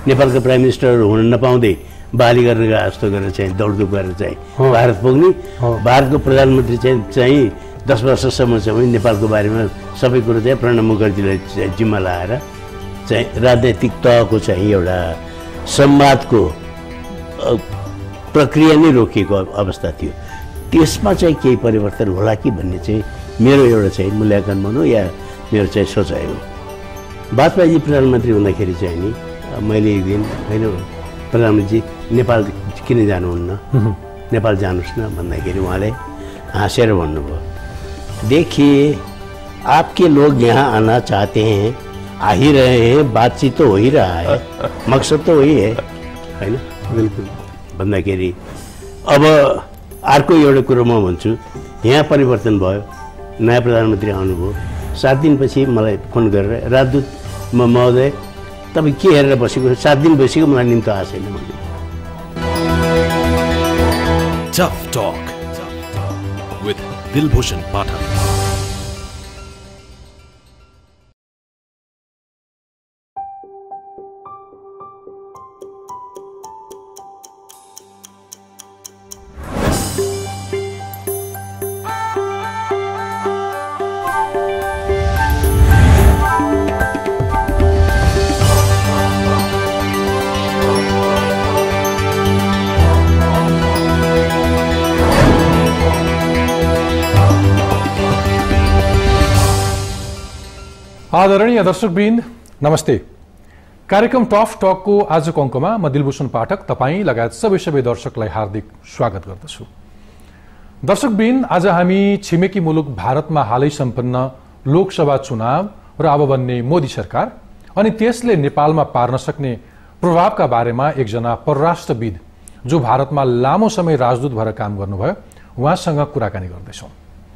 नेपालका प्राइम मिनिस्टरहरू हुन नपाउँदै बाली गरेर जस्तो गरेर चाहिँ दौडधुप गरेर चाहिँ भारत पुग्ने, भारतको प्रधानमन्त्री चाहिँ 10 वर्षसम्म चाहिँ नेपालको बारेमा सबै कुरो चाहिँ प्रणब मुखर्जीलाई जिम्मा लाएर चाहिँ राजनैतिक तहको चाहिँ एउटा संवादको प्रक्रिया नै रोकिएको अवस्था थियो। त्यसमा चाहिँ केही परिवर्तन होला कि भन्ने चाहिँ मेरो एउटा चाहिँ मूल्याङ्कन भनौँ या मेरो चाहिँ सोचाइ हो। वाजपेयीजी प्रधानमन्त्री हुँदाखेरि चाहिँ नि मैले एक दिन होइन प्रधानमन्त्री नेपाल किन जानुहुन्न, नेपाल जानुहोस् न भन्दाखेरि उहाँले हाँसेर भन्नुभयो, देखिए आपके लोग यहाँ आना चाहते हैं, आ ही रहे हैं, बातचीत तो हो ही रहा है, मकसद तो वही है हैन। बिल्कुल भन्दाखेरि अब अर्को एउटा कुरो म भन्छु, यहाँ परिवर्तन भयो, नयाँ प्रधानमन्त्री आउनुभयो। 7 दिनपछि मलाई फोन गरेर राजदूत महोदय तपाईँ के हेरेर बसेको, 7 दिन बसेको मलाई निम्तो आएको छैन भन्नु। Tough Talk with Dilbhushan Pathak. आदरणीय दर्शकवृन्द नमस्ते। कार्यक्रम टफ टकको आजको अङ्कमा म दिलभूषण पाठक तपाईँ लगायत सबै दर्शकलाई हार्दिक स्वागत गर्दछु। दर्शकवृन्द आज हामी छिमेकी मुलुक भारतमा हालै सम्पन्न लोकसभा चुनाव र अब बन्ने मोदी सरकार अनि त्यसले नेपालमा पार्न सक्ने प्रभावका बारेमा एकजना परराष्ट्रविद जो भारतमा लामो समय राजदूत भएर काम गर्नुभयो उहाँसँग कुराकानी गर्दैछौँ।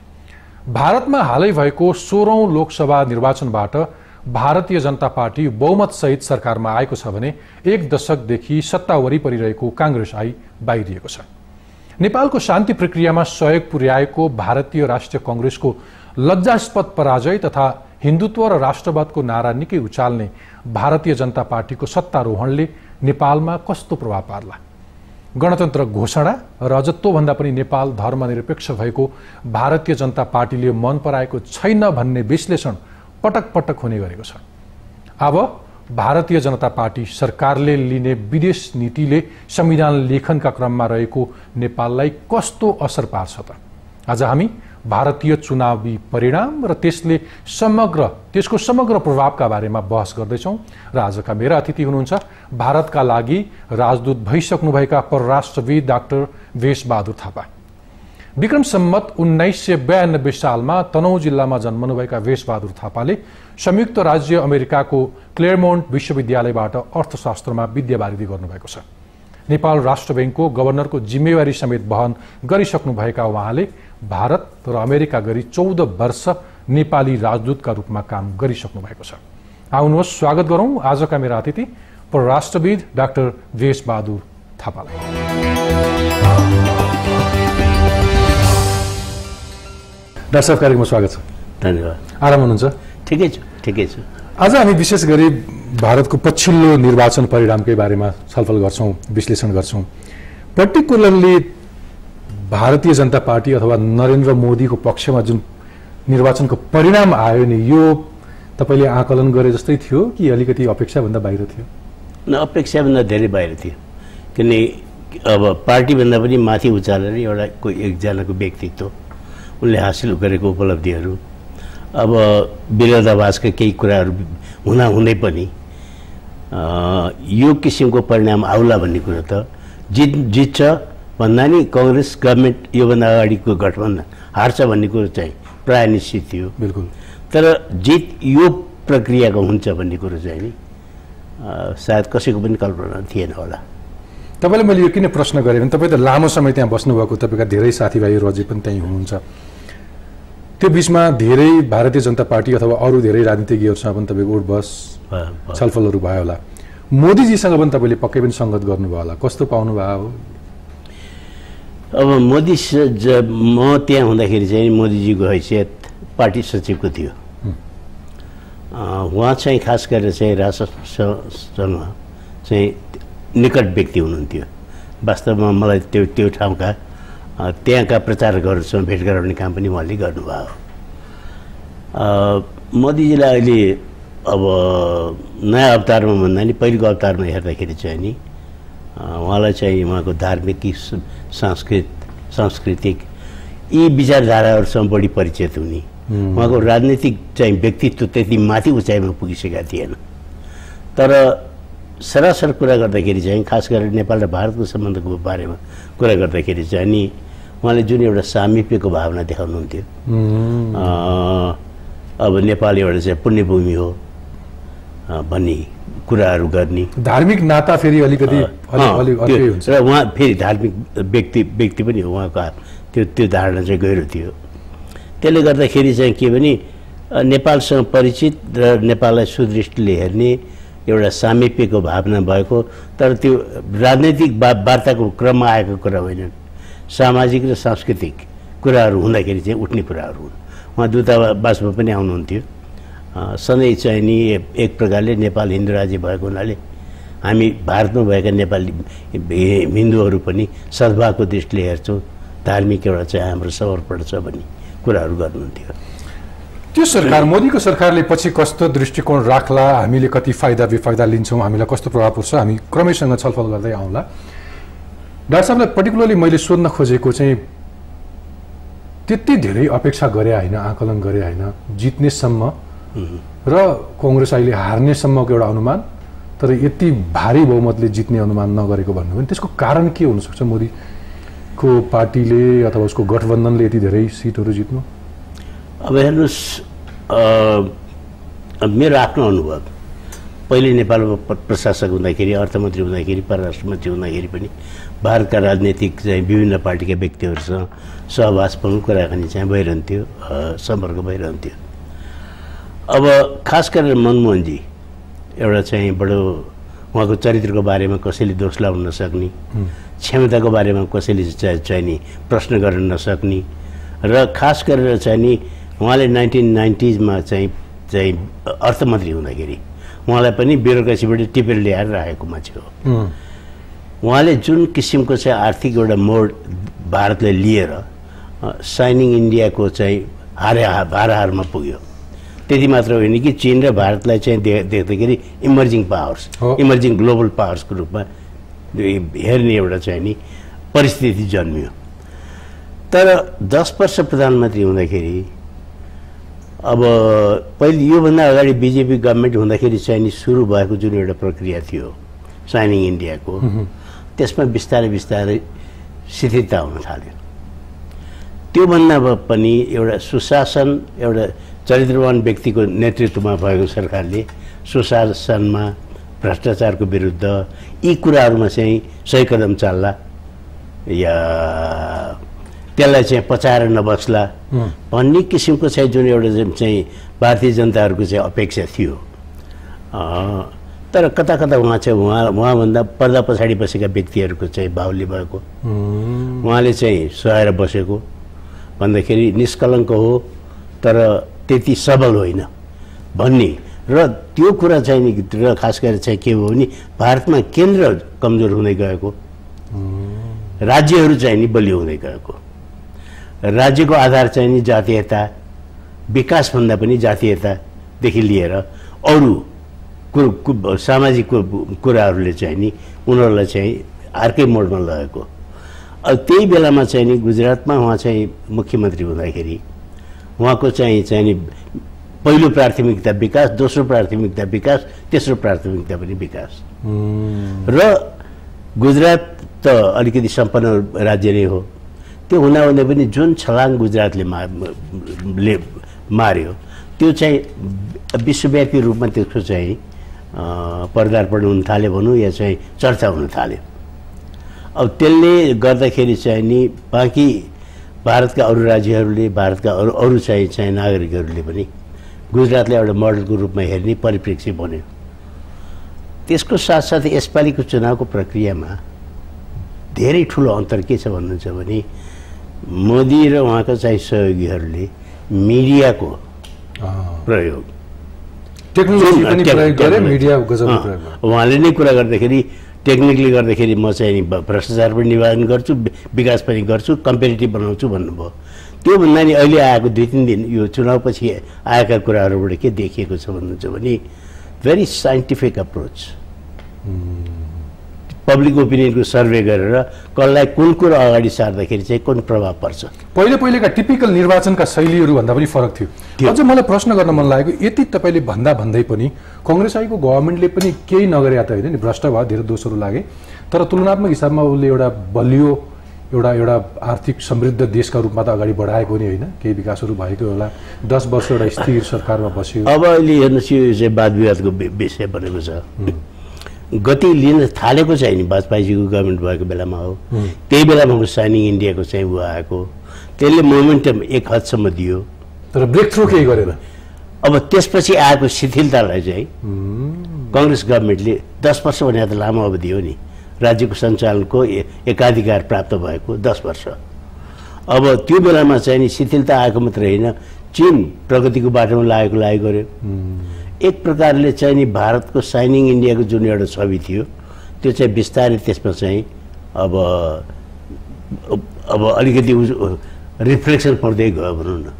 भारतमा हालै भएको 16औं लोकसभा निर्वाचनबाट भारतीय जनता पार्टी बहुमत सहित सरकारमा आएको छ भने 1 दशकदेखि सत्ता वरिपरि रहेको कांग्रेस आई बाहिरिएको छ। नेपालको शान्ति प्रक्रियामा सहयोग पुर्याएको भारतीय राष्ट्रिय कांग्रेसको लज्जास्पद पराजय तथा हिन्दुत्व र राष्ट्रवादको नारा निकै उचाल्ने भारतीय जनता पार्टीको सत्तारोहणले नेपालमा कस्तो प्रभाव पार्ला? गणतन्त्र घोषणा र अझ त्योभन्दा पनि नेपाल धर्मनिरपेक्ष भएको भारतीय जनता पार्टीले मन पराएको छैन भन्ने विश्लेषण पटक पटक हुने गरेको छ। अब भारतीय जनता पार्टी सरकारले लिने विदेश नीतिले संविधान लेखनका क्रममा रहेको नेपाललाई कस्तो असर पार्छ त? आज हामी भारतीय चुनावी परिणाम र त्यसको समग्र प्रभावका बारेमा बहस गर्दैछौँ र आजका मेरा अतिथि हुनुहुन्छ भारतका लागि राजदूत भइसक्नुभएका परराष्ट्रविद डाक्टर भेष बहादुर थापा। विक्रम सम्मत 1992 सालमा तनहुँ जिल्लामा जन्मनुभएका भेष बहादुर थापाले संयुक्त राज्य अमेरिकाको क्लेयरमोन्ट विश्वविद्यालयबाट अर्थशास्त्रमा विद्यावारिधि गर्नुभएको छ। नेपाल राष्ट्र बैंकको गभर्नरको जिम्मेवारी समेत वहन गरिसक्नुभएका उहाँले भारत र अमेरिका गरी 14 वर्ष नेपाली राजदूतका रूपमा काम गरिसक्नु भएको छ। आउनुहोस् स्वागत गरौं आजका मेरा अतिथि परराष्ट्रविद डाक्टर भेष बहादुर थापालाई। डाक्टर साहब कार्यक्रममा स्वागत छ। धन्यवाद। आराम हुनुहुन्छ? ठिकै छु ठिकै छु। आज हामी विशेष गरी भारतको पछिल्लो निर्वाचन परिणामकै बारेमा छलफल गर्छौं, विश्लेषण गर्छौं। पर्टिकुलरली भारतीय जनता पार्टी अथवा नरेन्द्र मोदीको पक्षमा जुन निर्वाचनको परिणाम आयो नि यो तपाईले आकलन गरे जस्तै थियो कि अलिकति अपेक्षाभन्दा बाहिर थियो? न अपेक्षाभन्दा धेरै बाहिर थियो। किनकि अब पार्टीभन्दा पनि माथि उचालेर एउटा एकजनाको व्यक्तित्व, उनले हासिल गरेको उपलब्धिहरू, अब विरोधाभासका केही कुराहरू हुँदै पनि यो किसिमको परिणाम आउला भन्ने कुरो त जित्छ भन्दा नि कांग्रेस गभर्नमेन्ट योभन्दा अगाडिको गठबन्धन हार्छ भन्ने कुरो चाहिँ प्राय निश्चित थियो। बिल्कुल। तर जित यो प्रक्रियाको हुन्छ भन्ने कुरो चाहिँ नि सायद कसैको पनि कल्पना थिएन होला। तपाईले मैले यो किन प्रश्न गरेँ भने तपाईँ त लामो समय त्यहाँ बस्नुभएको, तपाईँका धेरै साथीभाइहरू अझै पनि त्यहीँ हुनुहुन्छ। त्यो बीचमा धेरै भारतीय जनता पार्टी अथवा अरू धेरै राजनीतिज्ञहरूसँग पनि तपाईँको उठबस छलफलहरू भयो होला। मोदीजीसँग पनि तपाईँले पक्कै पनि सङ्गत गर्नुभयो होला, कस्तो पाउनुभयो? अब मोदी म त्यहाँ हुँदाखेरि चाहिँ मोदीजीको हैसियत पार्टी सचिवको थियो। उहाँ चाहिँ खास गरेर चाहिँ राष्ट्रसँग चाहिँ निकट व्यक्ति हुनुहुन्थ्यो। वास्तवमा मलाई त्यो ठाउँका त्यहाँका प्रचारकहरूसँग भेट गराउने काम पनि उहाँले गर्नुभयो। मोदीजीलाई अहिले अब नयाँ अवतारमा भन्दा नि पहिलेको अवतारमा हेर्दाखेरि चाहिँ नि उहाँलाई चाहिँ उहाँको धार्मिक सांस्कृतिक यी विचारधाराहरूसँग बढी परिचित हुने, उहाँको राजनीतिक चाहिँ व्यक्तित्व त्यति माथि उचाइमा पुगिसकेका थिएन। तर सरासर कुरा गर्दाखेरि चाहिँ खास गरेर नेपाल र भारतको सम्बन्धको बारेमा कुरा गर्दाखेरि चाहिँ नि उहाँले जुन एउटा सामिप्यको भावना देखाउनुहुन्थ्यो, अब नेपाल एउटा चाहिँ पुण्यभूमि हो भन्ने कुराहरू गर्ने, धार्मिक नाता फेरि अलिकति र उहाँ फेरि धार्मिक व्यक्ति पनि हो, उहाँको त्यो धारणा चाहिँ गहिरो थियो। त्यसले गर्दाखेरि चाहिँ के भने नेपालसँग परिचित र नेपाललाई सुदृष्टिले हेर्ने एउटा सामिप्यको भावना भएको, तर त्यो राजनैतिक वार्ताको क्रममा आएको कुरा होइनन्, सामाजिक र सांस्कृतिक कुराहरू हुँदाखेरि चाहिँ उठ्ने कुराहरू हुन्। उहाँ दूतावासमा पनि आउनुहुन्थ्यो। सधैँ चाहिँ नि एक प्रकारले नेपाल हिन्दू राज्य भएको हुनाले हामी भारतमा भएका नेपाली हिन्दूहरू पनि सद्भावको दृष्टिले हेर्छौँ, धार्मिक एउटा चाहिँ हाम्रो समर्पण छ भन्ने कुराहरू गर्नुहुन्थ्यो। त्यो सरकार, मोदीको सरकारले पछि कस्तो दृष्टिकोण राख्ला, हामीले कति फाइदा बेफाइदा लिन्छौँ, हामीलाई कस्तो प्रभाव पर्छ, हामी क्रमैसँग छलफल गर्दै आउँला। डाक्टर साहबलाई पर्टिकुलरली मैले सोध्न खोजेको चाहिँ त्यति धेरै अपेक्षा गरे होइन, आकलन गरे होइन, जित्नेसम्म र कङ्ग्रेस अहिले हार्नेसम्मको एउटा अनुमान, तर यति भारी बहुमतले जित्ने अनुमान नगरेको भन्नु भने त्यसको कारण के हुनसक्छ? मोदीको पार्टीले अथवा उसको गठबन्धनले यति धेरै सिटहरू जित्नु? अब हेर्नुहोस्, मेरो आफ्नो अनुभव, पहिले नेपालमा प्रशासक हुँदाखेरि, अर्थमन्त्री हुँदाखेरि, परराष्ट्र मन्त्री हुँदाखेरि पनि भारतका राजनीतिक चाहिँ विभिन्न पार्टीका व्यक्तिहरूसँग सहवास पनि कुराकानी चाहिँ भइरहन्थ्यो, सम्पर्क भइरहन्थ्यो। अब खास गरेर मनमोहनजी एउटा चाहिँ बडो उहाँको चरित्रको बारेमा कसैले दोष लाउन नसक्ने, क्षमताको बारेमा कसैले चाहिँ नि प्रश्न गर्न नसक्ने, र खास गरेर चाहिँ नि उहाँले 1990s चाहिँ अर्थमन्त्री हुँदाखेरि उहाँलाई पनि ब्युरोक्रेसीबाट टिपेर ल्याएर राखेको मान्छे हो। उहाँले जुन किसिमको चाहिँ आर्थिक एउटा मोड भारतले लिएर साइनिङ इन्डियाको चाहिँ हाराहारमा पुग्यो, त्यति मात्र होइन कि चीन र भारतलाई चाहिँ देख्दाखेरि इमर्जिङ पावर्स, इमर्जिङ ग्लोबल पावर्सको रूपमा हेर्ने एउटा चाहिँ नि परिस्थिति जन्मियो। तर 10 वर्ष प्रधानमन्त्री हुँदाखेरि, अब पहिले योभन्दा अगाडि बिजेपी गभर्मेन्ट हुँदाखेरि चाहिँ नि सुरु भएको जुन एउटा प्रक्रिया थियो साइनिङ इन्डियाको, त्यसमा बिस्तारै बिस्तारै शिथिलता हुन थाल्यो। त्योभन्दा पनि एउटा सुशासन, एउटा चरित्रवान व्यक्तिको नेतृत्वमा भएको सरकारले सुशासनमा, भ्रष्टाचारको विरुद्ध यी कुराहरूमा चाहिँ सही कदम चाल्ला या त्यसलाई चाहिँ पचाएर नबस्ला भन्ने किसिमको चाहिँ जुन एउटा चाहिँ भारतीय जनताहरूको चाहिँ अपेक्षा थियो। तर कता कता उहाँ चाहिँ उहाँभन्दा पर्दा पछाडि बसेका व्यक्तिहरूको चाहिँ बाहुल्य भएको, उहाँले चाहिँ सहाएर बसेको भन्दाखेरि निष्कलङ्क हो तर त्यति सबल होइन भन्ने, र त्यो कुरा चाहिँ नि र खास गरेर चाहिँ के हो भने भारतमा केन्द्र कमजोर हुँदै गएको, राज्यहरू चाहिँ नि बलियो हुँदै गएको, राज्यको आधार चाहिँ नि जातीयता, विकासभन्दा पनि जातीयतादेखि लिएर अरू सामाजिक कुराहरूले चाहिँ नि उनीहरूलाई चाहिँ अर्कै मोडमा लगेको। अब त्यही बेलामा चाहिँ नि गुजरातमा उहाँ चाहिँ मुख्यमन्त्री हुँदाखेरि उहाँको चाहिँ नि पहिलो प्राथमिकता विकास, दोस्रो प्राथमिकता विकास, तेस्रो प्राथमिकता पनि विकास। र गुजरात त अलिकति सम्पन्न राज्य नै हो, त्यो हुँदाहुँदै पनि जुन छलाङ गुजरातले मार्यो त्यो चाहिँ विश्वव्यापी रूपमा त्यसको चाहिँ पर्दार्पण हुन थाल्यो भनौँ या चाहिँ चर्चा हुन थाल्यो। अब त्यसले गर्दाखेरि चाहिँ नि बाँकी भारतका अरू राज्यहरूले, भारतका अरू चाहिँ नागरिकहरूले पनि गुजरातलाई एउटा मोडलको रूपमा हेर्ने परिप्रेक्ष्य बन्यो। त्यसको साथसाथै यसपालिको चुनावको प्रक्रियामा धेरै ठुलो अन्तर के छ भन्नुहुन्छ भने मोदी र उहाँका चाहिँ सहयोगीहरूले मिडियाको प्रयोग टेक्नोलोजी पनि प्रयोग गरे, मिडिया गजबले प्रयोग गरे। उहाँले नै कुरा गर्दाखेरि टेक्निकली गर्दाखेरि म चाहिँ भ्रष्टाचार पनि निवारण गर्छु, विकास पनि गर्छु, कम्पेटिटिभ बनाउँछु भन्नुभयो। त्योभन्दा नि अहिले आएको 2-3 दिन यो चुनावपछि आएका कुराहरूबाट के देखिएको छ भन्नुहुन्छ भने भेरी साइन्टिफिक अप्रोच, पब्लिक ओपिनियनको सर्वे गरेर कसलाई कुन कुरा अगाडि सार्दाखेरि चाहिँ कुन प्रभाव पर्छ। पहिलेका टिपिकल निर्वाचनका शैलीहरू भन्दा पनि फरक थियो। अझ मलाई प्रश्न गर्न मन लागेको, यति तपाईँले भन्दै पनि कांग्रेस आएको गभर्मेन्टले पनि केही नगरे त होइन नि, भ्रष्ट भयो, धेरै दोषहरू लागे, तर तुलनात्मक हिसाबमा उसले एउटा बलियो एउटा आर्थिक समृद्ध देशका रूपमा त अगाडि बढाएको नि होइन, केही विकासहरू भएको होला, 10 वर्ष एउटा स्थिर सरकारमा बस्यो। अब अहिले हेर्नुहोस् यो चाहिँ वाद विवादको विषय बनेको छ, गति लिन थालेको चाहिँ नि वाजपेयीजीको गभर्मेन्ट भएको बेलामा हो। त्यही बेलामा साइनिङ इन्डियाको चाहिँ ऊ आएको, त्यसले मोमेन्टम एक हदसम्म दियो, तर ब्रेक थ्रु केही गरेन। अब त्यसपछि आएको शिथिलतालाई चाहिँ कांग्रेस गभर्मेन्टले 10 वर्ष भने त लामो अवधि हो नि, राज्यको सञ्चालनको एकाधिकार प्राप्त भएको 10 वर्ष। अब त्यो बेलामा चाहिँ नि शिथिलता आएको मात्रै होइन, चीन प्रगतिको बाटोमा लागि गर्यो। एक प्रकारले चाहिँ नि भारतको साइनिङ इन्डियाको जुन एउटा छवि थियो त्यो चाहिँ बिस्तारै त्यसमा चाहिँ अब अलिकति रिफ्लेक्सन पर्दै गयो भनौँ न।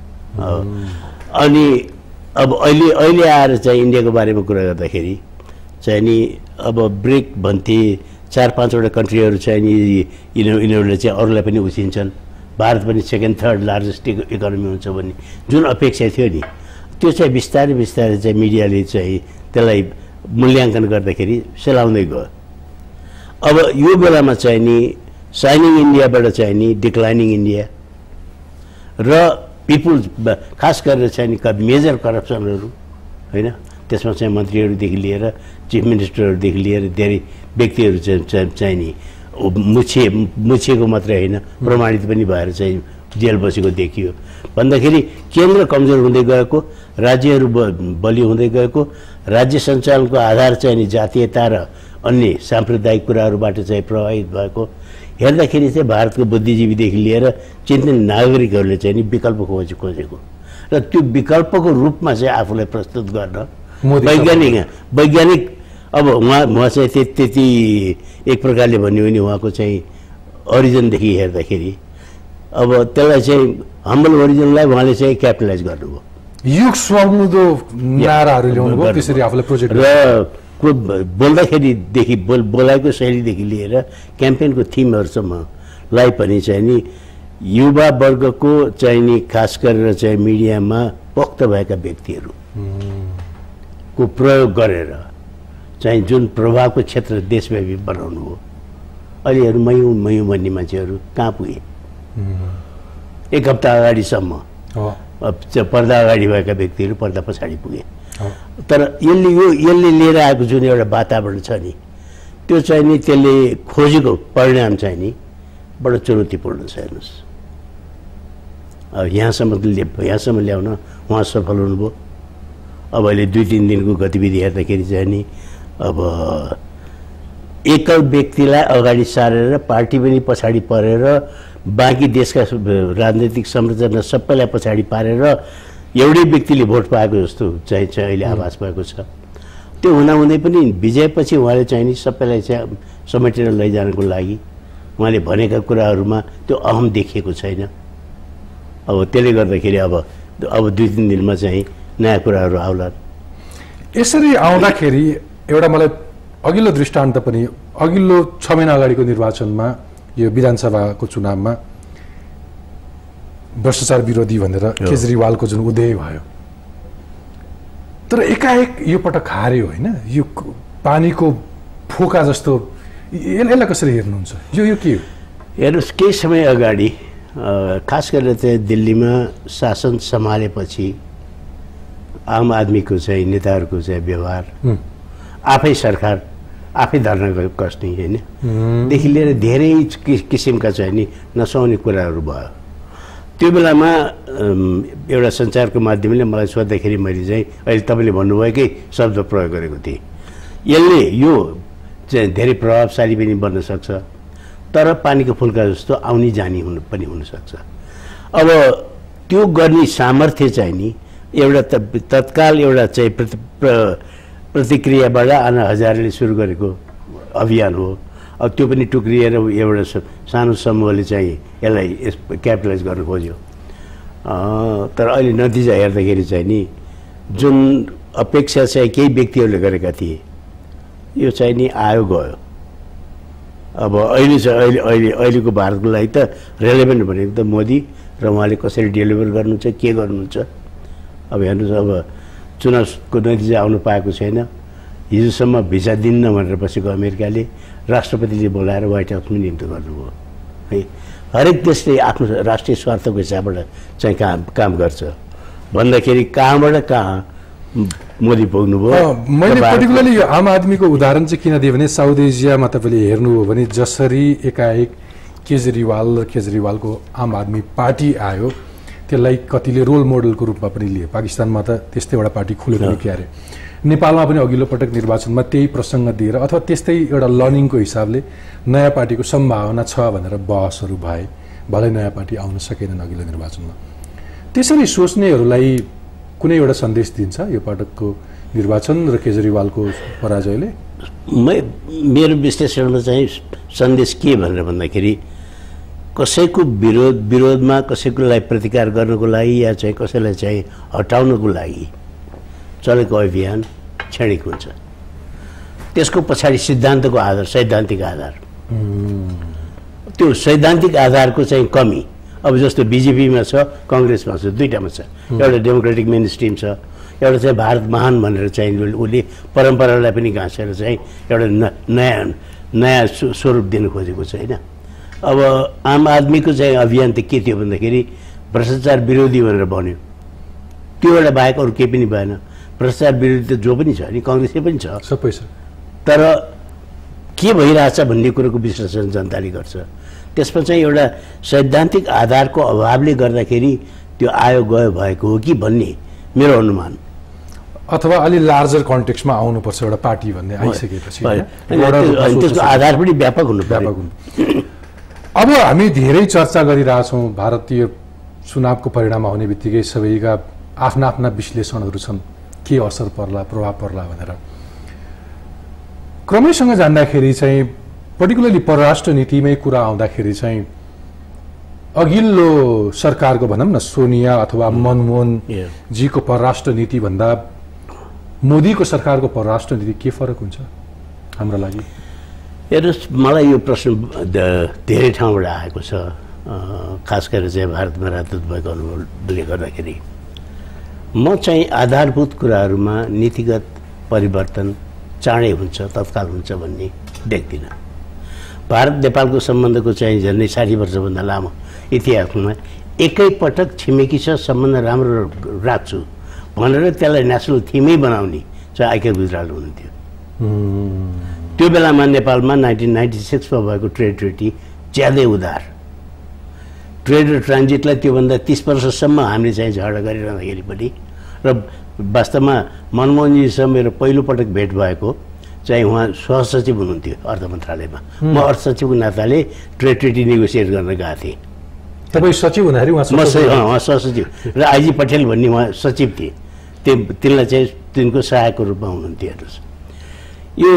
अनि अब अहिले आएर चाहिँ इन्डियाको बारेमा कुरा गर्दाखेरि चाहिँ नि अब ब्रेक भन्थे, 4-5वटा कन्ट्रीहरू चाहिँ नि यिनीहरूले चाहिँ अरूलाई पनि उछिन्छन्, भारत पनि 2nd 3rd लार्जेस्ट इकोनोमी हुन्छ भन्ने जुन अपेक्षा थियो नि, त्यो चाहिँ बिस्तारै चाहिँ मिडियाले चाहिँ त्यसलाई मूल्याङ्कन गर्दाखेरि सेलाउँदै गयो। अब यो बेलामा चाहिँ नि साइनिङ इन्डियाबाट चाहिँ नि डिक्लाइनिङ इन्डिया र पिपुल्स खास गरेर चाहिँ नि मेजर करप्सनहरू होइन, त्यसमा चाहिँ मन्त्रीहरूदेखि लिएर चिफ मिनिस्टरहरूदेखि लिएर धेरै व्यक्तिहरू चाहिँ नि मुछिएको मात्रै होइन, प्रमाणित पनि भएर चाहिँ जेल बसेको देखियो। भन्दाखेरि केन्द्र कमजोर हुँदै गएको, राज्यहरू बलियो हुँदै गएको, राज्य सञ्चालनको आधार चाहिँ नि जातीयता र अन्य साम्प्रदायिक कुराहरूबाट चाहिँ प्रभावित भएको हेर्दाखेरि चाहिँ भारतको बुद्धिजीवीदेखि लिएर चिन्तन नागरिकहरूले चाहिँ नि विकल्प खोजेको र त्यो विकल्पको रूपमा चाहिँ आफूलाई प्रस्तुत गर्न वैज्ञानिक अब उहाँ चाहिँ त्यति एक प्रकारले भन्यो भने उहाँको चाहिँ ओरिजिनदेखि हेर्दाखेरि अब त्यसलाई चाहिँ हम्बल ओरिजिनलाई उहाँले चाहिँ क्यापिटलाइज गर्नुभयो, युग स्वाग्नुदो नाराहरू ल्याउनु भयो, त्यसरी आफूलाई प्रोजेक्ट र बोल्दाखेरिदेखि बोलाइको शैलीदेखि लिएर क्याम्पेनको थिमहरूसम्मलाई पनि चाहिँ नि युवा वर्गको चाहिँ नि खास गरेर चाहिँ मिडियामा पोख्त भएका व्यक्तिहरूको प्रयोग गरेर चाहिँ जुन प्रभावको क्षेत्र देशव्यापी बनाउनु हो। अहिले हेर्नु मयौँ भन्ने मान्छेहरू कहाँ पुगे, एक हप्ता अगाडिसम्म पर्दा अगाडि भएका व्यक्तिहरू पर्दा पछाडि पुगे। तर यसले लिएर आएको जुन एउटा वातावरण छ नि त्यो चाहिँ नि त्यसले खोजेको परिणाम चाहिँ नि बडो चुनौतीपूर्ण छ। हेर्नुहोस् अब यहाँसम्म ल्याउन उहाँ सफल हुनुभयो। अब अहिले 2-3 दिनको गतिविधि हेर्दाखेरि चाहिँ नि अब एकल व्यक्तिलाई अगाडि सारेर पार्टी पनि पछाडि परेर बाँकी देशका राजनैतिक संरचना सबैलाई पछाडि पारेर एउटै व्यक्तिले भोट पाएको जस्तो चाहिँ अहिले आभास भएको छ। त्यो हुँदाहुँदै पनि विजयपछि उहाँले चाहिँ नि सबैलाई चाहिँ समेटेर लैजानको लागि उहाँले भनेका कुराहरूमा त्यो अहम देखिएको छैन। अब त्यसले गर्दाखेरि अब 2-3 दिनमा चाहिँ नयाँ कुराहरू आउला। यसरी आउँदाखेरि एउटा मलाई अघिल्लो दृष्टान्त पनि, अघिल्लो 6 महिना अगाडिको निर्वाचनमा यो विधानसभाको चुनावमा भ्रष्टाचार विरोधी भनेर केजरीवालको जुन उदय भयो, तर एकाएक यो पटक हार्यो होइन, यो पानीको फोका जस्तो, यसलाई कसरी हेर्नुहुन्छ? यो के हो? हेर्नुहोस्, केही समय अगाडि खास गरेर चाहिँ दिल्लीमा शासन सम्हालेपछि आम आदमीको चाहिँ नेताहरूको चाहिँ व्यवहार, आफै सरकार आफै धर्ना कस्ने होइन देखि लिएर धेरै किसिमका चाहिँ नि नसुहाउने कुराहरू भयो। त्यो बेलामा एउटा सञ्चारको माध्यमले मलाई सोद्धाखेरि मैले चाहिँ अहिले तपाईँले भन्नुभएकै शब्द प्रयोग गरेको थिएँ। यसले यो चाहिँ धेरै प्रभावशाली पनि बन्न सक्छ, तर पानीको फुल्का जस्तो आउने जाने पनि हुनसक्छ। अब त्यो गर्ने सामर्थ्य चाहिँ नि एउटा तत्काल एउटा चाहिँ प्रतिक्रियाबाट आना हजारेले सुरु गरेको अभियान हो। अब त्यो पनि टुक्रिएर एउटा सानो समूहले चाहिँ यसलाई क्यापिटलाइज गर्न खोज्यो। तर अहिले नतिजा हेर्दाखेरि चाहिँ नि जुन अपेक्षा चाहिँ केही व्यक्तिहरूले गरेका थिए यो चाहिँ नि आयो गयो। अब अहिलेको भारतको लागि त रेलेभेन्ट भनेको त मोदी र उहाँले कसरी डेलिभर गर्नुहुन्छ के गर्नुहुन्छ। अब हेर्नुहोस् अब चुनावको नतिजा आउनु पाएको छैन। हिजोसम्म भिसा दिन्न भनेर बसेको अमेरिकाले राष्ट्रपतिले बोलाएर व्हाइट हाउसमा नियुक्त गर्नुभयो है। हरेक देशले आफ्नो राष्ट्रिय स्वार्थको हिसाबबाट चाहिँ काम गर्छ भन्दाखेरि कहाँबाट कहाँ मोदी पुग्नुभयो। मैले पर्टिकुलरली यो आम आदमीको उदाहरण चाहिँ किन दिएँ भने साउथ एसियामा तपाईँले हेर्नुभयो भने जसरी एकाएक केजरीवाल र केजरीवालको आम आदमी पार्टी आयो त्यसलाई कतिले रोल मोडलको रूपमा पनि लिए। पाकिस्तानमा त त्यस्तै एउटा पार्टी खुलेको क्यारे। नेपालमा पनि अघिल्लो पटक निर्वाचनमा त्यही प्रसङ्ग दिएर अथवा त्यस्तै एउटा लर्निङको हिसाबले नयाँ पार्टीको सम्भावना छ भनेर बहसहरू भए। भलै नयाँ पार्टी आउन सकेनन् अघिल्लो निर्वाचनमा। त्यसरी सोच्नेहरूलाई कुनै एउटा सन्देश दिन्छ यो पटकको निर्वाचन र केजरीवालको पराजयले? मेरो विश्लेषणमा चाहिँ सन्देश के भनेर भन्दाखेरि कसैको विरोधमा कसैकोलाई प्रतिकार गर्नको लागि या चाहिँ कसैलाई चाहिँ हटाउनको लागि चलेको अभियान क्षणिक हुन्छ। त्यसको पछाडि सिद्धान्तको आधार सैद्धान्तिक आधार त्यो सैद्धान्तिक आधारको चाहिँ कमी अब जस्तो बिजेपीमा छ कांग्रेसमा छ दुईटामा छ। एउटा डेमोक्रेटिक मेन स्ट्रिम छ एउटा चाहिँ भारत महान भनेर चाहिँ उसले परम्परालाई पनि गाँसेर चाहिँ एउटा नयाँ स्वरूप दिन खोजेको छ हैन। अब आम आदमीको चाहिँ अभियान त के थियो भन्दाखेरि भ्रष्टाचार विरोधी भनेर भन्यो। त्यो एउटा बाहेक अरू केही पनि भएन। भ्रष्टाचार विरोधी त जो पनि छ नि कांग्रेसले पनि छ सबै छ। तर के भइरहेछ भन्ने कुरोको विश्लेषण जनताले गर्छ। त्यसमा चाहिँ एउटा सैद्धान्तिक आधारको अभावले गर्दाखेरि त्यो आयो गयो भएको हो कि भन्ने मेरो अनुमान। अथवा अलि लार्जर कन्टेक्स्टमा आउनुपर्छ एउटा पार्टी भन्ने आइसकेपछि त्यसको आधार पनि व्यापक हुनु। अब हामी धेरै चर्चा गरिरहेछौँ भारतीय चुनावको परिणाम आउने बित्तिकै सबैका आफ्ना आफ्ना विश्लेषणहरू छन् के असर पर्ला प्रभाव पर्ला भनेर। क्रमैसँग जान्दाखेरि चाहिँ पर्टिकुलरली परराष्ट्र नीतिमै कुरा आउँदाखेरि चाहिँ अघिल्लो सरकारको भनौँ न सोनिया अथवा मनमोहन जीको परराष्ट्र नीति भन्दा मोदीको सरकारको परराष्ट्र नीति के फरक हुन्छ हाम्रो लागि? हेर्नुहोस् मलाई यो प्रश्न धेरै ठाउँबाट आएको छ। खास गरेर चाहिँ भारतमा राजदूत भएको अनुभवले गर्दाखेरि म चाहिँ आधारभूत कुराहरूमा नीतिगत परिवर्तन चाँडै हुन्छ तत्काल हुन्छ भन्ने देख्दिनँ। भारत नेपालको सम्बन्धको चाहिँ झन्डै 60 वर्षभन्दा लामो इतिहासमा एकैपटक छिमेकीसँग सम्बन्ध राम्रो राख्छु भनेर त्यसलाई नेसनल थिमै बनाउने चाहिँ आइके गुजराल हुनुहुन्थ्यो। त्यो बेलामा नेपालमा 1996 मा भएको ट्रेड ट्रिटी ज्यादै उदार ट्रेड र ट्रान्जिटलाई त्योभन्दा 30 वर्षसम्म हामीले चाहिँ झगडा गरिरहँदाखेरि पनि र वास्तवमा मनमोहनजीसँग मेरो पहिलो पटक भेट भएको चाहिँ उहाँ सहसचिव हुनुहुन्थ्यो अर्थ मन्त्रालयमा। म अर्थ सचिवको नाताले ट्रेड ट्रिटी नेगोसिएट गर्न गएको थिएँ। तपाईँ सचिव हुँदाखेरि उहाँ सहसचिव र आइजी पटेल भन्ने उहाँ सचिव थिए। तिनलाई चाहिँ तिनको सहायकको रूपमा हुनुहुन्थ्यो। हेर्नुहोस् यो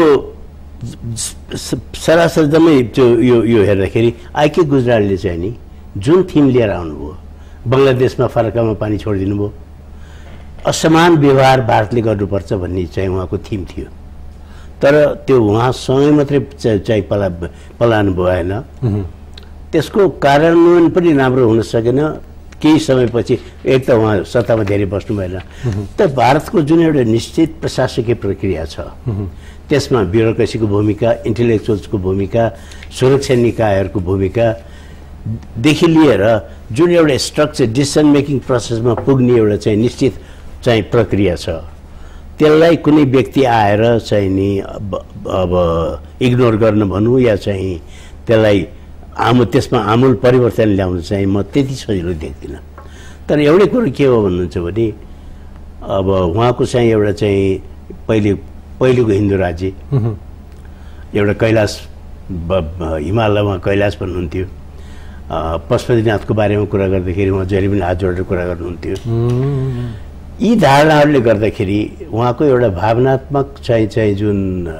सरासर जम्मै यो हेर्दाखेरि आइके गुजरालले चाहिँ नि जुन थिम लिएर आउनुभयो बङ्गलादेशमा फरकामा पानी छोडिदिनु भयो असमान व्यवहार भारतले गर्नुपर्छ भन्ने चाहिँ उहाँको थिम थियो। तर त्यो उहाँसँगै मात्रै चाहिँ पलायन भएन। त्यसको कार्यान्वयन पनि राम्रो हुन सकेन। केही समयपछि एक त उहाँ सत्तामा धेरै बस्नु भएन। त भारतको जुन एउटा निश्चित प्रशासकीय प्रक्रिया छ त्यसमा ब्युरोक्रेसीको भूमिका इन्टेलेक्चुअल्सको भूमिका सुरक्षा निकायहरूको भूमिकादेखि लिएर जुन एउटा स्ट्रक्चर डिसिसन मेकिङ प्रोसेसमा पुग्ने एउटा चाहिँ निश्चित चाहिँ प्रक्रिया छ त्यसलाई कुनै व्यक्ति आएर चाहिँ नि अब इग्नोर गर्न भनौँ या चाहिँ त्यसलाई त्यसमा आमूल परिवर्तन ल्याउनु चाहिँ म त्यति सजिलो देख्दिनँ। तर एउटै कुरो के हो भन्नुहुन्छ भने अब उहाँको चाहिँ एउटा चाहिँ पहिलेको हिन्दू राज्य एउटा कैलाश हिमालयमा कैलाश भन्नुहुन्थ्यो। पशुपतिनाथको बारेमा कुरा गर्दाखेरि उहाँ जहिले पनि हात जोडेर कुरा गर्नुहुन्थ्यो। यी धारणाहरूले गर्दाखेरि उहाँको एउटा भावनात्मक चाहिँ जुन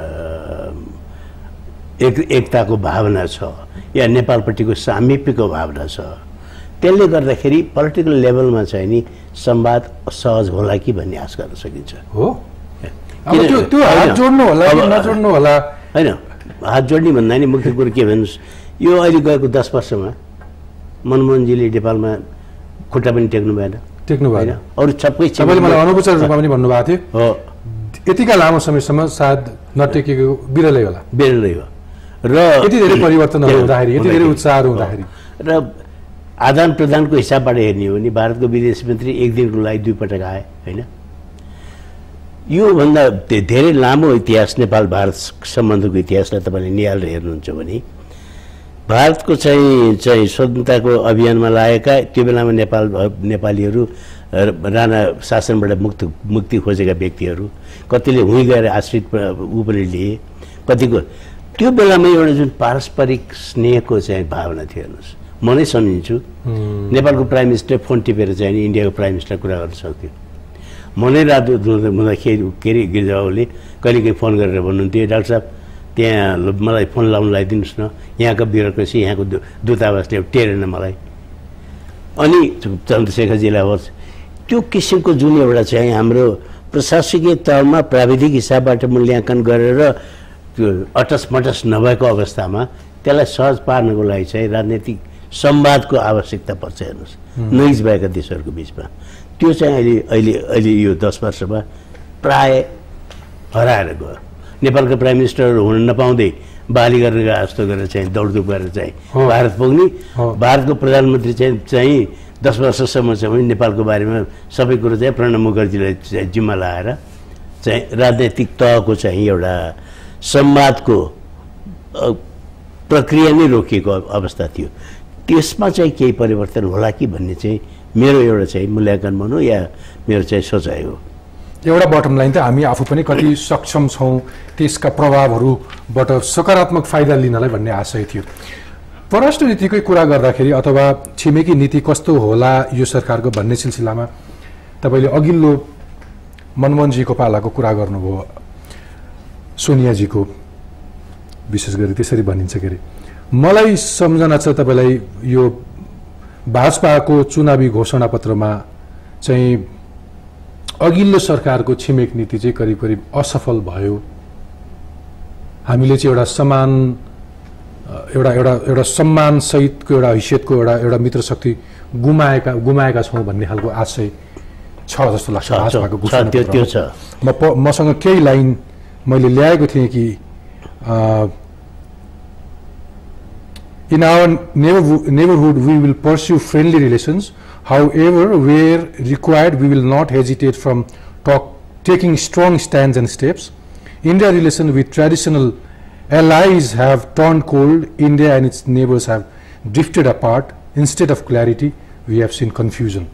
एकताको भावना छ या नेपालपट्टिको सामिप्यको भावना छ, त्यसले गर्दाखेरि पोलिटिकल लेभलमा चाहिँ नि संवाद सहज होला कि भन्ने आश गर्न सकिन्छ। हो, अब त्यो हात जोड्नु होला कि नजोड्नु होला होइन, हात जोड्ने भन्दा नि मुख्य कुरो के भन्नुहोस्, यो अहिले गएको 10 वर्षमा मनमोहनजीले नेपालमा खुट्टा पनि टेक्नु भएन होइन, अरू सबै तपाईँले मलाई अनौपचारिक रूपमा पनि भन्नुभएको थियो हो, यतिका लामो समयसम्म सायद नटेकेको बिरलै होला, बिरलै हो। र यति धेरै परिवर्तनहरू हुँदाखेरि, यति धेरै उत्साहहरू हुँदाखेरि र आदान प्रदानको हिसाबबाट हेर्ने हो भने भारतको विदेश मन्त्री एक दिनको लागि 2 पटक आए होइन। योभन्दा धेरै लामो इतिहास नेपाल भारत सम्बन्धको इतिहासलाई तपाईँले निहालेर हेर्नुहुन्छ भने भारतको चाहिँ स्वतन्त्रताको अभियानमा लागेका त्यो बेलामा नेपालीहरू राणा शासनबाट मुक्ति खोजेका व्यक्तिहरू, कतिले हुँ गएर आश्रित ऊ पनि लिए, कतिको त्यो बेलामा एउटा जुन पारस्परिक स्नेहको चाहिँ भावना थियो। हेर्नुहोस्, म नै सम्झिन्छु नेपालको प्राइम मिनिस्टर फोन टिपेर चाहिँ इन्डियाको प्राइम मिनिस्टर कुरा गर्न सक्थ्यो। म नै रात हुँदाखेरि के अरे गिरिजाबाबुले कहिलेकाहीँ फोन गरेर भन्नुहुन्थ्यो, डाक्टर साहब त्यहाँ मलाई फोन लाउनु लगाइदिनुहोस् न, यहाँको ब्युरोक्रेसी यहाँको दूतावासले टेरेन मलाई। अनि चन्द्रशेखरजीलाई होस् त्यो किसिमको जुन एउटा चाहिँ हाम्रो प्रशासकीय तहमा प्राविधिक हिसाबबाट मूल्याङ्कन गरेर त्यो अटसमटस नभएको अवस्थामा त्यसलाई सहज पार्नको लागि चाहिँ राजनीतिक संवादको आवश्यकता पर्छ। हेर्नुहोस्, नजिक भएका देशहरूको बिचमा त्यो चाहिँ अहिले यो 10 वर्षमा प्राय हराएर गयो। नेपालका प्राइम मिनिस्टरहरू हुन नपाउँदै बाली गर्ने जस्तो गरेर चाहिँ दौडधुप गरेर चाहिँ भारत पुग्ने, भारतको प्रधानमन्त्री चाहिँ 10 वर्षसम्म चाहिँ नेपालको बारेमा सबै कुरो चाहिँ प्रणब मुखर्जीलाई चाहिँ जिम्मा लगाएर चाहिँ राजनैतिक तहको चाहिँ एउटा संवादको प्रक्रिया नै रोकिएको अवस्था थियो। त्यसमा चाहिँ केही परिवर्तन होला कि भन्ने चाहिँ मेरो एउटा चाहिँ मूल्याङ्कन भनौँ या मेरो चाहिँ सोचाइ हो। एउटा बटम लाइन त हामी आफू पनि कति सक्षम छौँ त्यसका प्रभावहरूबाट सकारात्मक फाइदा लिनलाई भन्ने आशय थियो। परराष्ट्र नीतिकै कुरा गर्दाखेरि अथवा छिमेकी नीति कस्तो होला यो सरकारको भन्ने सिलसिलामा तपाईँले अघिल्लो मनमोहनजीको पालाको कुरा गर्नुभयो, सोनियाजीको विशेष गरी त्यसरी भनिन्छ के अरे। मलाई सम्झना छ तपाईँलाई यो भाजपाको चुनावी घोषणापत्रमा चाहिँ अघिल्लो सरकारको छिमेक नीति चाहिँ करिब करिब असफल भयो, हामीले चाहिँ एउटा समान एउटा सम्मान सहितको एउटा हैसियतको एउटा मित्र शक्ति गुमाएका छौँ भन्ने खालको आशय छ जस्तो लाग्छ भाजपाको घोषणापत्रमा। मसँग केही लाइन मैले ल्याएको थिएँ कि in our neighborhood we will pursue friendly relations, however where required we will not hesitate from taking strong stands and steps. India relations with traditional allies have turned cold. India and its neighbors have drifted apart. Instead of clarity we have seen confusion.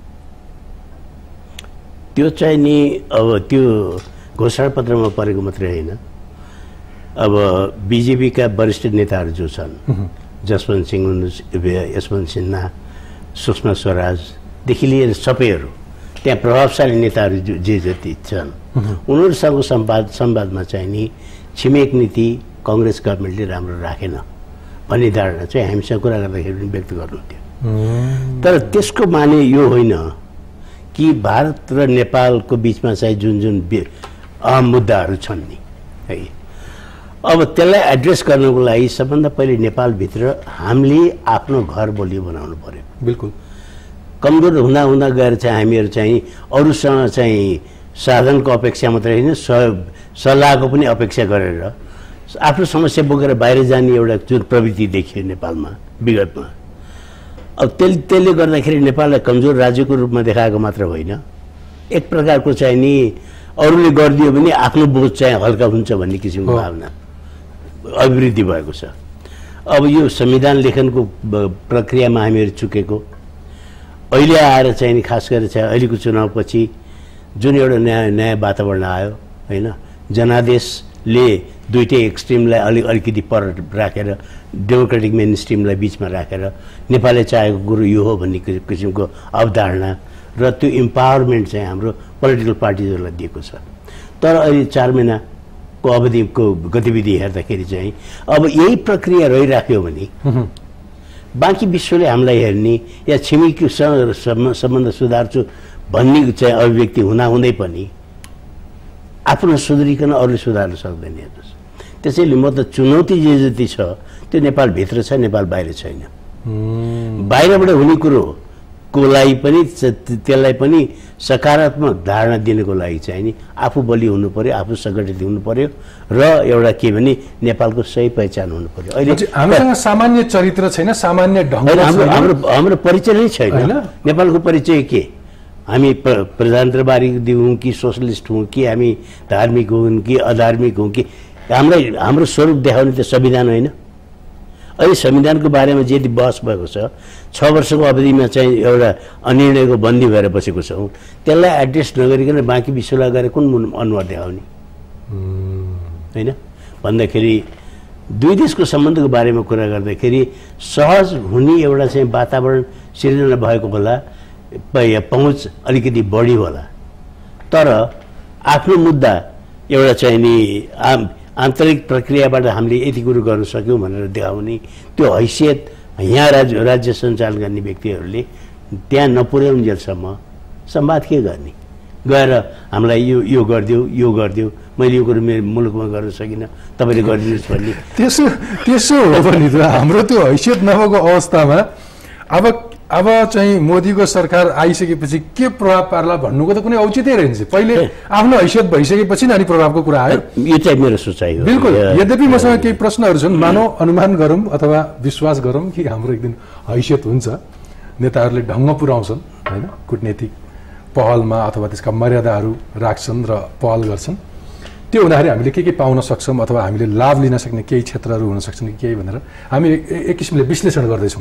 त्यो चाहिँ नि अब त्यो घोषणापत्रमा परेको मात्रै होइन, अब बीजेपीका वरिष्ठ नेताहरू जो छन्, जसवन्त सिंह, यशवन्त सिन्हा, सुषमा स्वराजदेखि लिएर सबैहरू त्यहाँ प्रभावशाली नेताहरू जे जति छन् उनीहरूसँग संवादमा चाहिँ नि छिमेक नीति कांग्रेस गभर्मेन्टले राम्रो राखेन भन्ने धारणा चाहिँ हामीसँग कुरा गर्दाखेरि पनि व्यक्त गर्नुहुन्थ्यो। तर त्यसको माने यो होइन कि भारत र नेपालको बिचमा चाहिँ जुन जुन अहम मुद्दाहरू छन् नि है, अब त्यसलाई एड्रेस गर्नको लागि सबभन्दा पहिले नेपालभित्र हामीले आफ्नो घर बलियो बनाउनु पर्यो। बिल्कुल कमजोर हुँदा हुँदा गएर चाहिँ हामीहरू चाहिँ अरूसँग चाहिँ साधनको अपेक्षा मात्रै होइन सल्लाहको पनि अपेक्षा गरेर आफ्नो समस्या बोकेर बाहिर जाने एउटा जुन प्रवृत्ति देखियो नेपालमा विगतमा, अब त्यसले गर्दाखेरि नेपाललाई कमजोर राज्यको रूपमा देखाएको मात्र होइन, एक प्रकारको चाहिँ नि अरूले गरिदियो भने आफ्नो बोझ चाहिँ हल्का हुन्छ भन्ने किसिमको भावना अभिवृद्धि भएको छ। अब यो संविधान लेखनको प्रक्रियामा हामीहरू चुकेको अहिले आएर चाहिँ नि खास गरेर चाहिँ अहिलेको चुनावपछि जुन एउटा नयाँ वातावरण आयो होइन, जनादेशले दुईटै एक्सट्रिमलाई अलिकति पर राखेर डेमोक्रेटिक मेन स्ट्रिमलाई बिचमा राखेर नेपालले चाहेको कुरो यो हो भन्ने किसिमको अवधारणा र त्यो इम्पावरमेन्ट चाहिँ हाम्रो पोलिटिकल पार्टिजहरूलाई दिएको छ। तर अहिले 4 महिनाको अवधिको गतिविधि हेर्दाखेरि चाहिँ अब यही प्रक्रिया रहिराख्यो भने बाँकी विश्वले हामीलाई हेर्ने या छिमेकीसँग सम्बन्ध सुधार्छु भन्ने चाहिँ अभिव्यक्ति हुँदै पनि आफ्नो सुधारिकन अरूले सुधार्न सक्दैन। हेर्नुहोस्, त्यसैले म त चुनौती जे जति छ त्यो नेपालभित्र छ, नेपाल बाहिर छैन। बाहिरबाट हुने कुरोको लागि पनि त्यसलाई पनि सकारात्मक धारणा दिनको लागि चाहिँ नि आफू बलि हुनु पर्यो, आफू सङ्गठित हुनु पर्यो र एउटा के भने नेपालको सही पहिचान हुनु पर्यो। अहिले हामीसँग सामान्य चरित्र छैन, सामान्य ढङ्ग हाम्रो परिचय नै छैन। नेपालको परिचय के? हामी प्रजातन्त्रवादी हौँ कि सोसलिस्ट हौँ कि हामी धार्मिक हौँ कि अधार्मिक हौँ कि हाम्रो स्वरूप देखाउने त संविधान होइन। अहिले संविधानको बारेमा जति बहस भएको छ, 6 वर्षको अवधिमा चाहिँ एउटा अनिर्णयको बन्दी भएर बसेको छौँ, त्यसलाई एड्रेस नगरिकन बाँकी विश्वलाई गएर कुन अनुहार देखाउने होइन भन्दाखेरि दुई देशको सम्बन्धको बारेमा कुरा गर्दाखेरि सहज हुने एउटा चाहिँ वातावरण सिर्जना भएको होला, पहुँच अलिकति बढी होला। तर आफ्नो मुद्दा एउटा चाहिँ नि आन्तरिक प्रक्रियाबाट हामीले यति कुरो गर्न सक्यौँ भनेर देखाउने त्यो हैसियत यहाँ राज्य सञ्चालन गर्ने व्यक्तिहरूले त्यहाँ नपुर्याउन्जेलसम्म संवाद के गर्ने? गएर हामीलाई यो गरिदियो, मैले यो कुरो मेरो मुलुकमा गर्न सकिनँ, तपाईँले गरिदिनुहोस् भन्ने त्यसो हो भने त हाम्रो त्यो हैसियत नभएको अवस्थामा अब चाहिँ मोदीको सरकार आइसकेपछि के प्रभाव पार्ला भन्नुको त कुनै औचित्य रहन्छ। पहिले आफ्नो हैसियत भइसकेपछि अनि प्रभावको कुरा आयो। यो चाहिँ मेरो सोचाइ हो। बिल्कुल। यद्यपि मसँग केही प्रश्नहरू छन्, मानव अनुमान गरौँ अथवा विश्वास गरौँ कि हाम्रो एक दिन हैसियत हुन्छ, नेताहरूले ढङ्ग पुर्याउँछन् होइन, कूटनीतिक पहलमा अथवा त्यसका मर्यादाहरू राख्छन् र पहल गर्छन्। त्यो हुँदाखेरि हामीले के पाउन सक्छौँ अथवा हामीले लाभ लिन सक्ने केही क्षेत्रहरू हुन सक्छन् कि केही भनेर हामी एक किसिमले विश्लेषण गर्दैछौँ।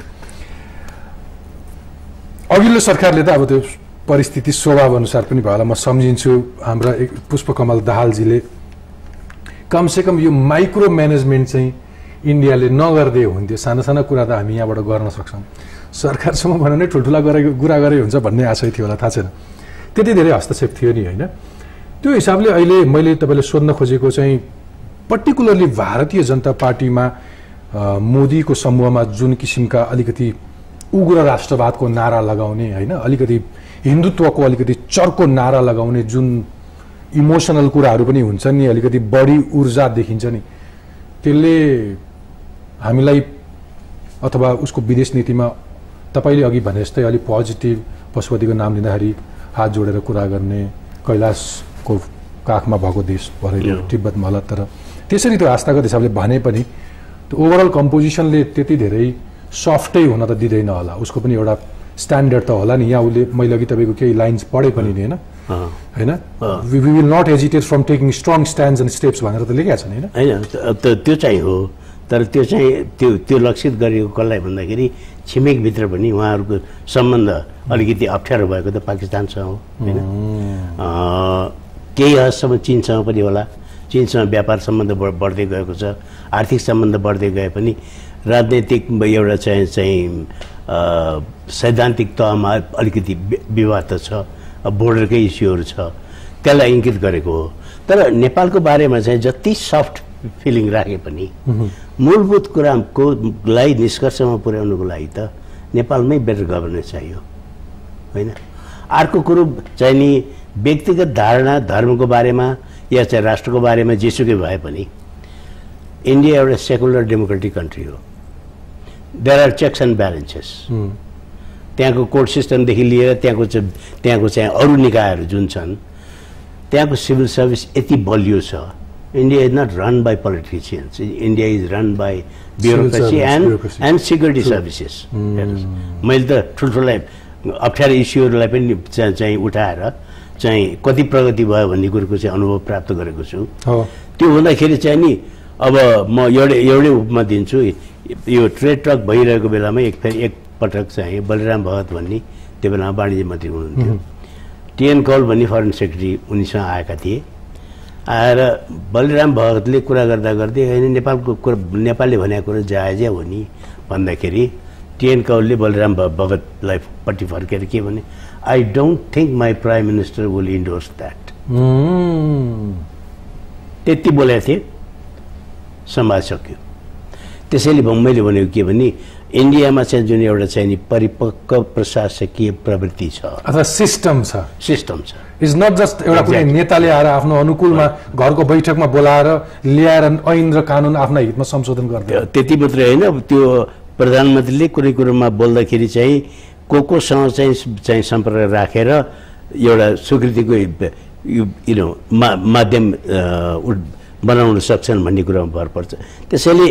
अघिल्लो सरकारले त अब त्यो परिस्थिति स्वभाव अनुसार पनि भयो होला, म सम्झिन्छु। हाम्रा पुष्पकमल दाहालजीले कमसेकम यो माइक्रो म्यानेजमेन्ट चाहिँ इन्डियाले नगर्दै हुन्थ्यो, साना साना कुरा त हामी यहाँबाट गर्न सक्छौँ, सरकारसम्म भनौँ नै ठुल्ठुला कुरा गरे हुन्छ भन्ने आशय थियो होला, थाहा छैन। त्यति धेरै हस्तक्षेप थियो नि होइन। त्यो हिसाबले अहिले मैले तपाईँले सोध्न खोजेको चाहिँ पर्टिकुलरली भारतीय जनता पार्टीमा मोदीको समूहमा जुन किसिमका अलिकति उग्र राष्ट्रवादको नारा लगाउने होइन, अलिकति हिन्दुत्वको अलिकति चर्को नारा लगाउने जुन इमोसनल कुराहरू पनि हुन्छन् नि, अलिकति बढी ऊर्जा देखिन्छ नि, त्यसले हामीलाई अथवा उसको विदेश नीतिमा तपाईँले अघि भने जस्तै अलिक पोजिटिभ पशुपतिको नाम लिँदाखेरि हात जोडेर कुरा गर्ने, कैलाशको काखमा भएको देश भरेको तिब्बत महलत, तर त्यसरी त्यो आस्थागत हिसाबले भने पनि त्यो ओभरअल कम्पोजिसनले त्यति धेरै सफ्टै हुन त दिँदैन होला, उसको पनि एउटा स्ट्यान्डर्ड त होला नि। यहाँ उसले मैले अघि तपाईँको केही लाइन्स पढे पनि नि होइन, we will not hesitate from taking strong stands and steps भनेर त लेखेको छ नि होइन। त्यो चाहिँ हो, तर त्यो चाहिँ त्यो लक्षित गरेको कसलाई भन्दाखेरि छिमेकभित्र पनि उहाँहरूको सम्बन्ध अलिकति अप्ठ्यारो भएको त पाकिस्तानसँग हो होइन, केही हदसम्म चीनसँग पनि होला। चीनसँग व्यापार सम्बन्ध बढ्दै गएको छ, आर्थिक सम्बन्ध बढ्दै गए पनि राजनैतिक एउटा चाहिँ सैद्धान्तिक तहमा अलिकति विवाद त छ, बोर्डरकै इस्युहरू छ, त्यसलाई इङ्गित गरेको हो। तर नेपालको बारेमा चाहिँ जति सफ्ट फिलिङ राखे पनि मूलभूत कुराको लागि निष्कर्षमा पुर्याउनुको लागि त नेपालमै बेटर गभर्नेन्स चाहियो होइन। अर्को कुरो चाहिँ नि व्यक्तिगत धारणा धर्मको बारेमा या चाहिँ राष्ट्रको बारेमा जेसुकै भए पनि इन्डिया एउटा सेकुलर डेमोक्रेटिक कन्ट्री हो। There are checks and balances. त्यहाँको कोर्ट सिस्टमदेखि लिएर त्यहाँको चाहिँ अरू निकायहरू जुन छन्, त्यहाँको सिभिल सर्भिस यति बलियो छ। India is not run by politicians, India is run by bureaucracy and security services. मैले त ठुल्ठुला अप्ठ्यारो इस्युहरूलाई पनि चाहिँ उठाएर चाहिँ कति प्रगति भयो भन्ने कुरोको चाहिँ अनुभव प्राप्त गरेको छु। त्यो हुँदाखेरि चाहिँ नि अब म एउटै उपमा दिन्छु। यो ट्रेड टक भइरहेको बेलामा एक पटक चाहिँ बलिराम भगत भन्ने त्यो बेलामा वाणिज्य मन्त्री हुनुहुन्थ्यो, टिएन कौल भन्ने फरेन सेक्रेटरी उनीसँग आएका थिए। आएर बलिराम भगतले कुरा गर्दा गर्दै होइन नेपालको कुरा, नेपालले भनेको कुरा जायजै हो नि भन्दाखेरि टिएन कौलले बलिराम भगतलाई पट्टि फर्केर के भने, I don't think my prime minister will endorse that. त्यति बोलेको थिएँ, संवाद सक्यो। त्यसैले मैले भनेको के भने इन्डियामा चाहिँ जुन एउटा चाहिँ नि परिपक्व प्रशासकीय प्रवृत्ति छ अथवा सिस्टम छ इज नट जस्ट एउटा कुनै नेताले आएर आफ्नो अनुकूलमा घरको बैठकमा बोलाएर ल्याएर ऐन र कानुन आफ्ना हितमा संशोधन गर्दै त्यति मात्रै होइन। त्यो प्रधानमन्त्रीले कुनै कुरोमा बोल्दाखेरि चाहिँ कोसँग चाहिँ सम्पर्क राखेर एउटा स्वीकृतिको माध्यम बनाउन सक्छन् भन्ने कुरामा भर पर्छ। त्यसैले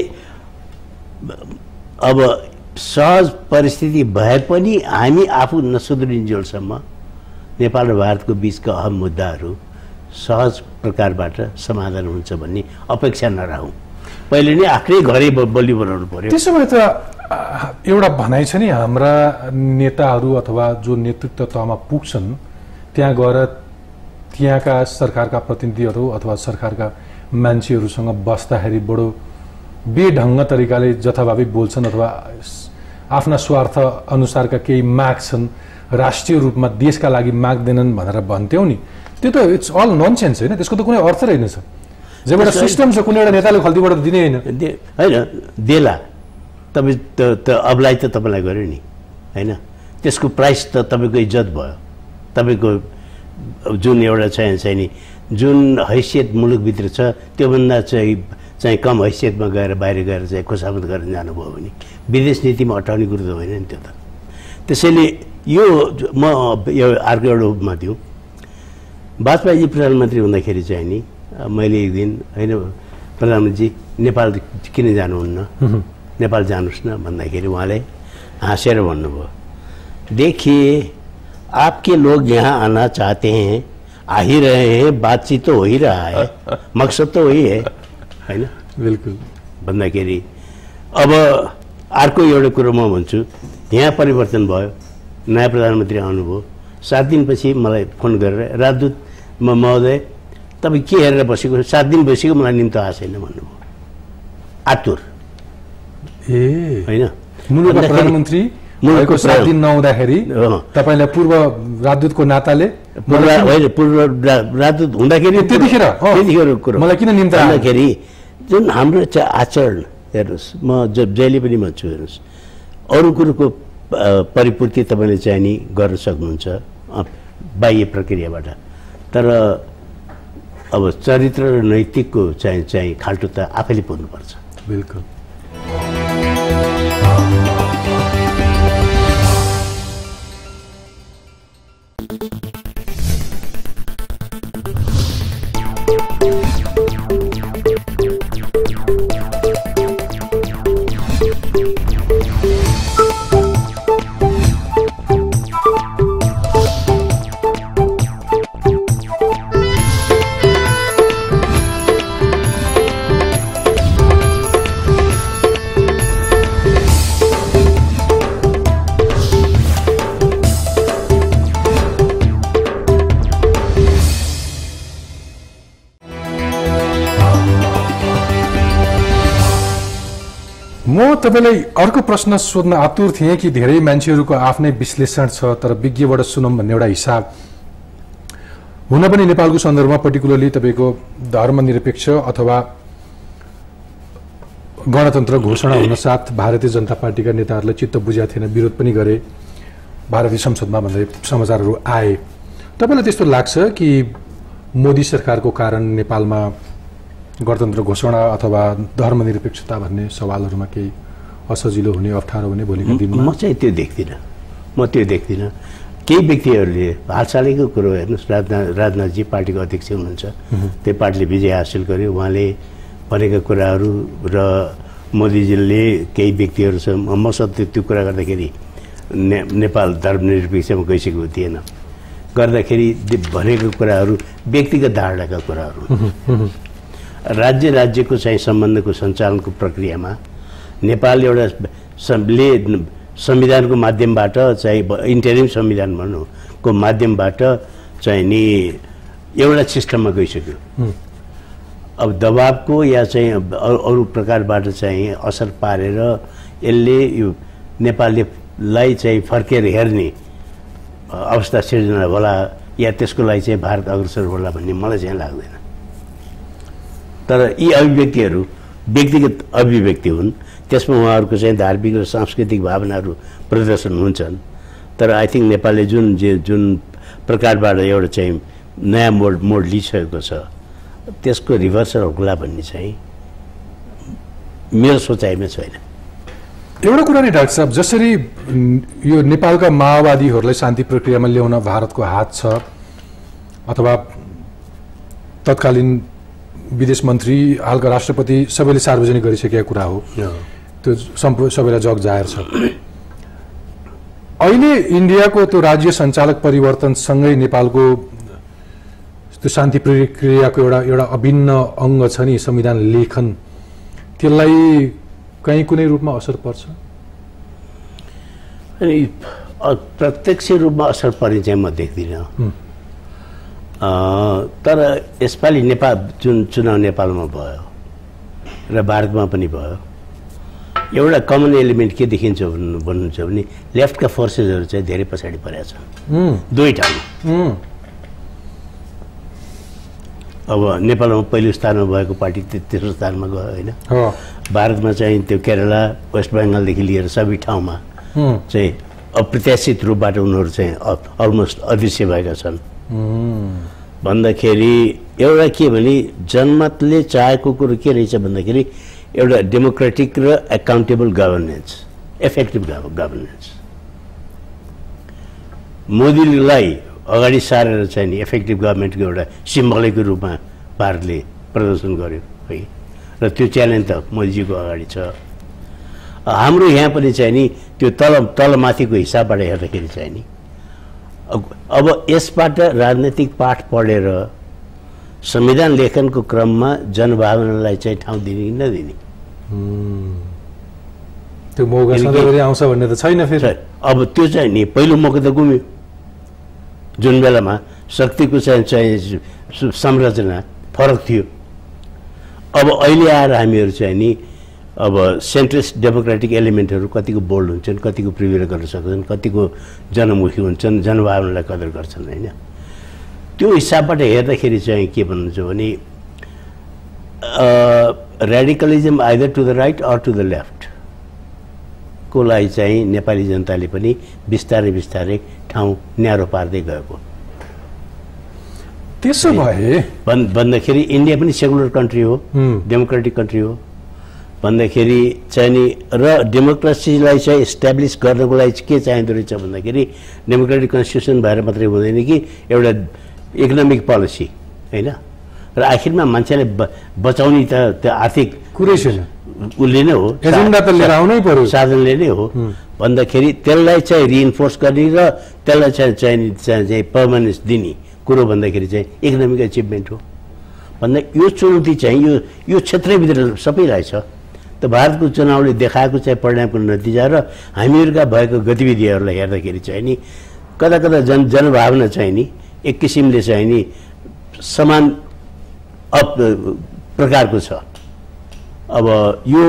अब सहज परिस्थिति भए पनि हामी आफू नसुध्रिन्जेलसम्म नेपाल र भारतको बीचका अहम मुद्दाहरू सहज प्रकारबाट समाधान हुन्छ भन्ने अपेक्षा नराखौँ। पहिले नै आफ्नै घरै बलि बनाउनु पर्यो। त्यसो भए त एउटा भनाइ छ नि, हाम्रा नेताहरू अथवा जो नेतृत्व तहमा पुग्छन् त्यहाँ गएर त्यहाँका सरकारका प्रतिनिधिहरू अथवा सरकारका मान्छेहरूसँग बस्दाखेरि बडो बेढङ्ग तरिकाले जथाभावी बोल्छन् अथवा आफ्ना स्वार्थ अनुसारका केही माग्छन्, राष्ट्रिय रूपमा देशका लागि माग्दैनन् भनेर भन्थ्यौ नि। त्यो त इट्स अल ननसेन्स होइन, त्यसको त कुनै अर्थ रहेनछ। जब एउटा सिस्टम छ, कुनै एउटा नेताले खल्तीबाट दिने होइन देला तपाईँ त अबलाई त तपाईँलाई गर्यो नि होइन, त्यसको प्राइस त तपाईँको इज्जत भयो। तपाईँको जुन एउटा चाहिँ नि जुन हैसियत मुलुकभित्र छ त्योभन्दा चाहिँ कम हैसियतमा गएर बाहिर गएर चाहिँ खुसामद गर्न जानुभयो भने विदेश नीतिमा अटाउने कुरो त होइन नि त्यो त। त्यसैले यो म यो अर्को एउटा उपमा दिउँ। वाजपेयीजी प्रधानमन्त्री हुँदाखेरि चाहिँ नि मैले एक दिन होइन प्रधानमन्त्रीजी नेपाल किन जानुहुन्न, नेपाल जानुहोस् न भन्दाखेरि उहाँले हाँसेर भन्नुभयो, देखिए आपके लोग यहाँ आना चाहते हैं, आ ही रहे हैं, बातचीत तो हो ही रहा है, मकसद तो वही है होइन। बिल्कुल भन्दाखेरि अब अर्को एउटा कुरो म भन्छु, यहाँ परिवर्तन भयो, नयाँ प्रधानमन्त्री आउनुभयो। 7 दिनपछि मलाई फोन गरेर राजदूत महोदय तपाईँ के हेरेर बसेको, 7 दिन बसेको मलाई निम्तो आएको छैन भन्नुभयो। आतुर होइन मुलुकका प्रधानमन्त्री मुलुकको 7 दिन नहुँदाखेरि तपाईँलाई पूर्व राजदूतको नाताले होइन पूर्व राजदूत हुँदाखेरि त्यतिखेर कुरो मलाई किन निम्तो आउँदाखेरि जुन हाम्रो चाहिँ आचरण हेर्नुहोस्, म जहिले पनि भन्छु हेर्नुहोस्, अरू कुरोको परिपूर्ति तपाईँले चाहिँ नि गर्न सक्नुहुन्छ बाह्य प्रक्रियाबाट, तर अब चरित्र र नैतिकको चाहिँ खाल्टो त आफैले पुग्नुपर्छ। बिल्कुल म तपाईलाई अर्को प्रश्न सोध्न आतुर थिएँ कि धेरै मान्छेहरूको आफ्नै विश्लेषण छ, तर विज्ञबाट सुनौँ भन्ने एउटा हिसाब हुन पनि नेपालको सन्दर्भमा पर्टिकुलरली तपाईँको धर्मनिरपेक्ष अथवा गणतन्त्र घोषणा हुन साथ भारतीय जनता पार्टीका नेताहरूलाई चित्त बुझाएको थिएन, विरोध पनि गरे भारतीय संसदमा भन्दै समाचारहरू आए। तपाईँलाई त्यस्तो लाग्छ कि मोदी सरकारको कारण नेपालमा गणतन्त्र घोषणा अथवा धर्मनिरपेक्षता भन्ने सवालहरूमा केही असजिलो हुने, अप्ठ्यारो हुने भोलिका दिनमा? म चाहिँ त्यो देख्दिनँ। केही व्यक्तिहरूले हालसालैको कुरो हेर्नुहोस्, राजनाथजी पार्टीको अध्यक्ष हुनुहुन्छ, त्यो पार्टीले विजय हासिल गर्यो, उहाँले भनेका कुराहरू र मोदीजीले केही व्यक्तिहरूसँग मसँग त्यो कुरा गर्दाखेरि नेपाल धर्मनिरपेक्षमा गइसकेको थिएन, गर्दाखेरि भनेको कुराहरू व्यक्तिगत धारणाका कुराहरू। राज्यको चाहिँ सम्बन्धको सञ्चालनको प्रक्रियामा नेपाल एउटा संविधानको माध्यमबाट चाहिँ इन्टरिम संविधान भन्नुको माध्यमबाट चाहिँ नि एउटा सिस्टममा गइसक्यो। अब दबाबको या चाहिँ अरू प्रकारबाट चाहिँ असर पारेर यसले यो नेपाललाई चाहिँ फर्केर हेर्ने अवस्था सिर्जना होला या त्यसको लागि चाहिँ भारत अग्रसर होला भन्ने मलाई चाहिँ लाग्दैन। तर यी अभिव्यक्तिहरू व्यक्तिगत अभिव्यक्ति हुन्, त्यसमा उहाँहरूको चाहिँ धार्मिक र सांस्कृतिक भावनाहरू प्रदर्शन हुन्छन्। तर आई थिङ्क नेपालले जुन प्रकारबाट एउटा चाहिँ नयाँ मोड लिइसकेको छ त्यसको रिभर्सल होला भन्ने चाहिँ मेरो सोचाइमा छैन। एउटा कुरा नि डाक्टर साहब, जसरी यो नेपालका माओवादीहरूलाई शान्ति प्रक्रियामा ल्याउन भारतको हात छ अथवा तत्कालीन विदेश मन्त्री हालका राष्ट्रपति सबैले सार्वजनिक गरिसकेका कुरा हो, त्यो सबैलाई जग जाहेर छ। अहिले इन्डियाको त्यो राज्य सञ्चालक परिवर्तनसँगै नेपालको त्यो शान्ति प्रक्रियाको एउटा अभिन्न अङ्ग छ नि संविधान लेखन, त्यसलाई कहीँ कुनै रूपमा असर पर्छ? अनि प्रत्यक्ष रूपमा असर पर्ने चाहिँ म देख्दिनँ। तर यसपालि नेपाल जुन चुनाव नेपालमा भयो र भारतमा पनि भयो, एउटा कमन एलिमेन्ट के देखिन्छ भन्नुहुन्छ भने लेफ्टका फोर्सेसहरू चाहिँ धेरै पछाडि परेका छन् दुवै ठाउँमा। अब नेपालमा पहिलो स्थानमा भएको पार्टी तेस्रो स्थानमा गयो होइन। भारतमा चाहिँ त्यो केरला वेस्ट बेङ्गालदेखि लिएर सबै ठाउँमा चाहिँ अप्रत्याशित रूपबाट उनीहरू चाहिँ अलमोस्ट अदृश्य भएका छन्। भन्दाखेरि एउटा के भने जनमतले चाहेको कुरो के रहेछ भन्दाखेरि एउटा डेमोक्रेटिक र एकाउन्टेबल गभर्नेन्स, इफेक्टिभ गभर्नेन्स। मोदीलाई अगाडि सारेर चाहिँ नि इफेक्टिभ गभर्मेन्टको एउटा सिम्बलको रूपमा भारतले प्रदर्शन गर्यो है, र त्यो च्यालेन्ज त मोदीजीको अगाडि छ। हाम्रो यहाँ पनि चाहिँ नि त्यो तलमाथिको हिसाबबाट हेर्दाखेरि चाहिँ नि अब यसबाट राजनैतिक पाठ पढेर संविधान लेखनको क्रममा जनभावनालाई चाहिँ ठाउँ दिने कि नदिने, त्यो मौका सधैँभरि आउँछ भन्ने त छैन फेरि। अब त्यो चाहिँ नि पहिलो मौका त गुम्यो, जुन बेलामा शक्तिको चाहिँ संरचना फरक थियो। अब अहिले आएर हामीहरू चाहिँ नि अब सेन्ट्रलिस्ट डेमोक्रेटिक एलिमेन्टहरू कतिको बोल्ड हुन्छन्, कतिको प्रिभेयर गर्न सक्छन्, कतिको जनमुखी हुन्छन्, जनभावनालाई कदर गर्छन् होइन। त्यो हिसाबबाट हेर्दाखेरि चाहिँ के भन्नुहुन्छ भने radicalism either to the right or to the left को लागि चाहिँ नेपाली जनताले पनि बिस्तारै बिस्तारै ठाउँ न्यारो पार्दै गएको। त्यसो भए भन्दाखेरि इन्डिया पनि सेकुलर कन्ट्री हो, डेमोक्रेटिक कन्ट्री हो भन्दाखेरि चाहिँ नि, र डेमोक्रेसीलाई चाहिँ इस्टाब्लिस गर्नको लागि के चाहिँदो रहेछ भन्दाखेरि डेमोक्रेटिक कन्स्टिट्युसन भएर मात्रै हुँदैन कि एउटा इकोनोमिक पोलिसी होइन। र आखिरमा मान्छेले बचाउने त त्यो आर्थिक कुरै छैन, उसले नै हो, एजेन्डा त लिएर आउनै पर्यो, साधनले नै हो भन्दाखेरि त्यसलाई चाहिँ रिइन्फोर्स गर्ने र त्यसलाई चाहिँ पर्मानेन्स दिने कुरो भन्दाखेरि चाहिँ इकोनोमिक एचिभमेन्ट हो भन्दा यो चुनौती चाहिँ यो क्षेत्रभित्र सबैलाई छ। त भारतको चुनावले देखाएको चाहिँ परिणामको नतिजा र हामीहरूका भएको गतिविधिहरूलाई हेर्दाखेरि चाहिँ नि कता कता जनभावना चाहिँ नि एक किसिमले चाहिँ नि समान प्रकारको छ। अब यो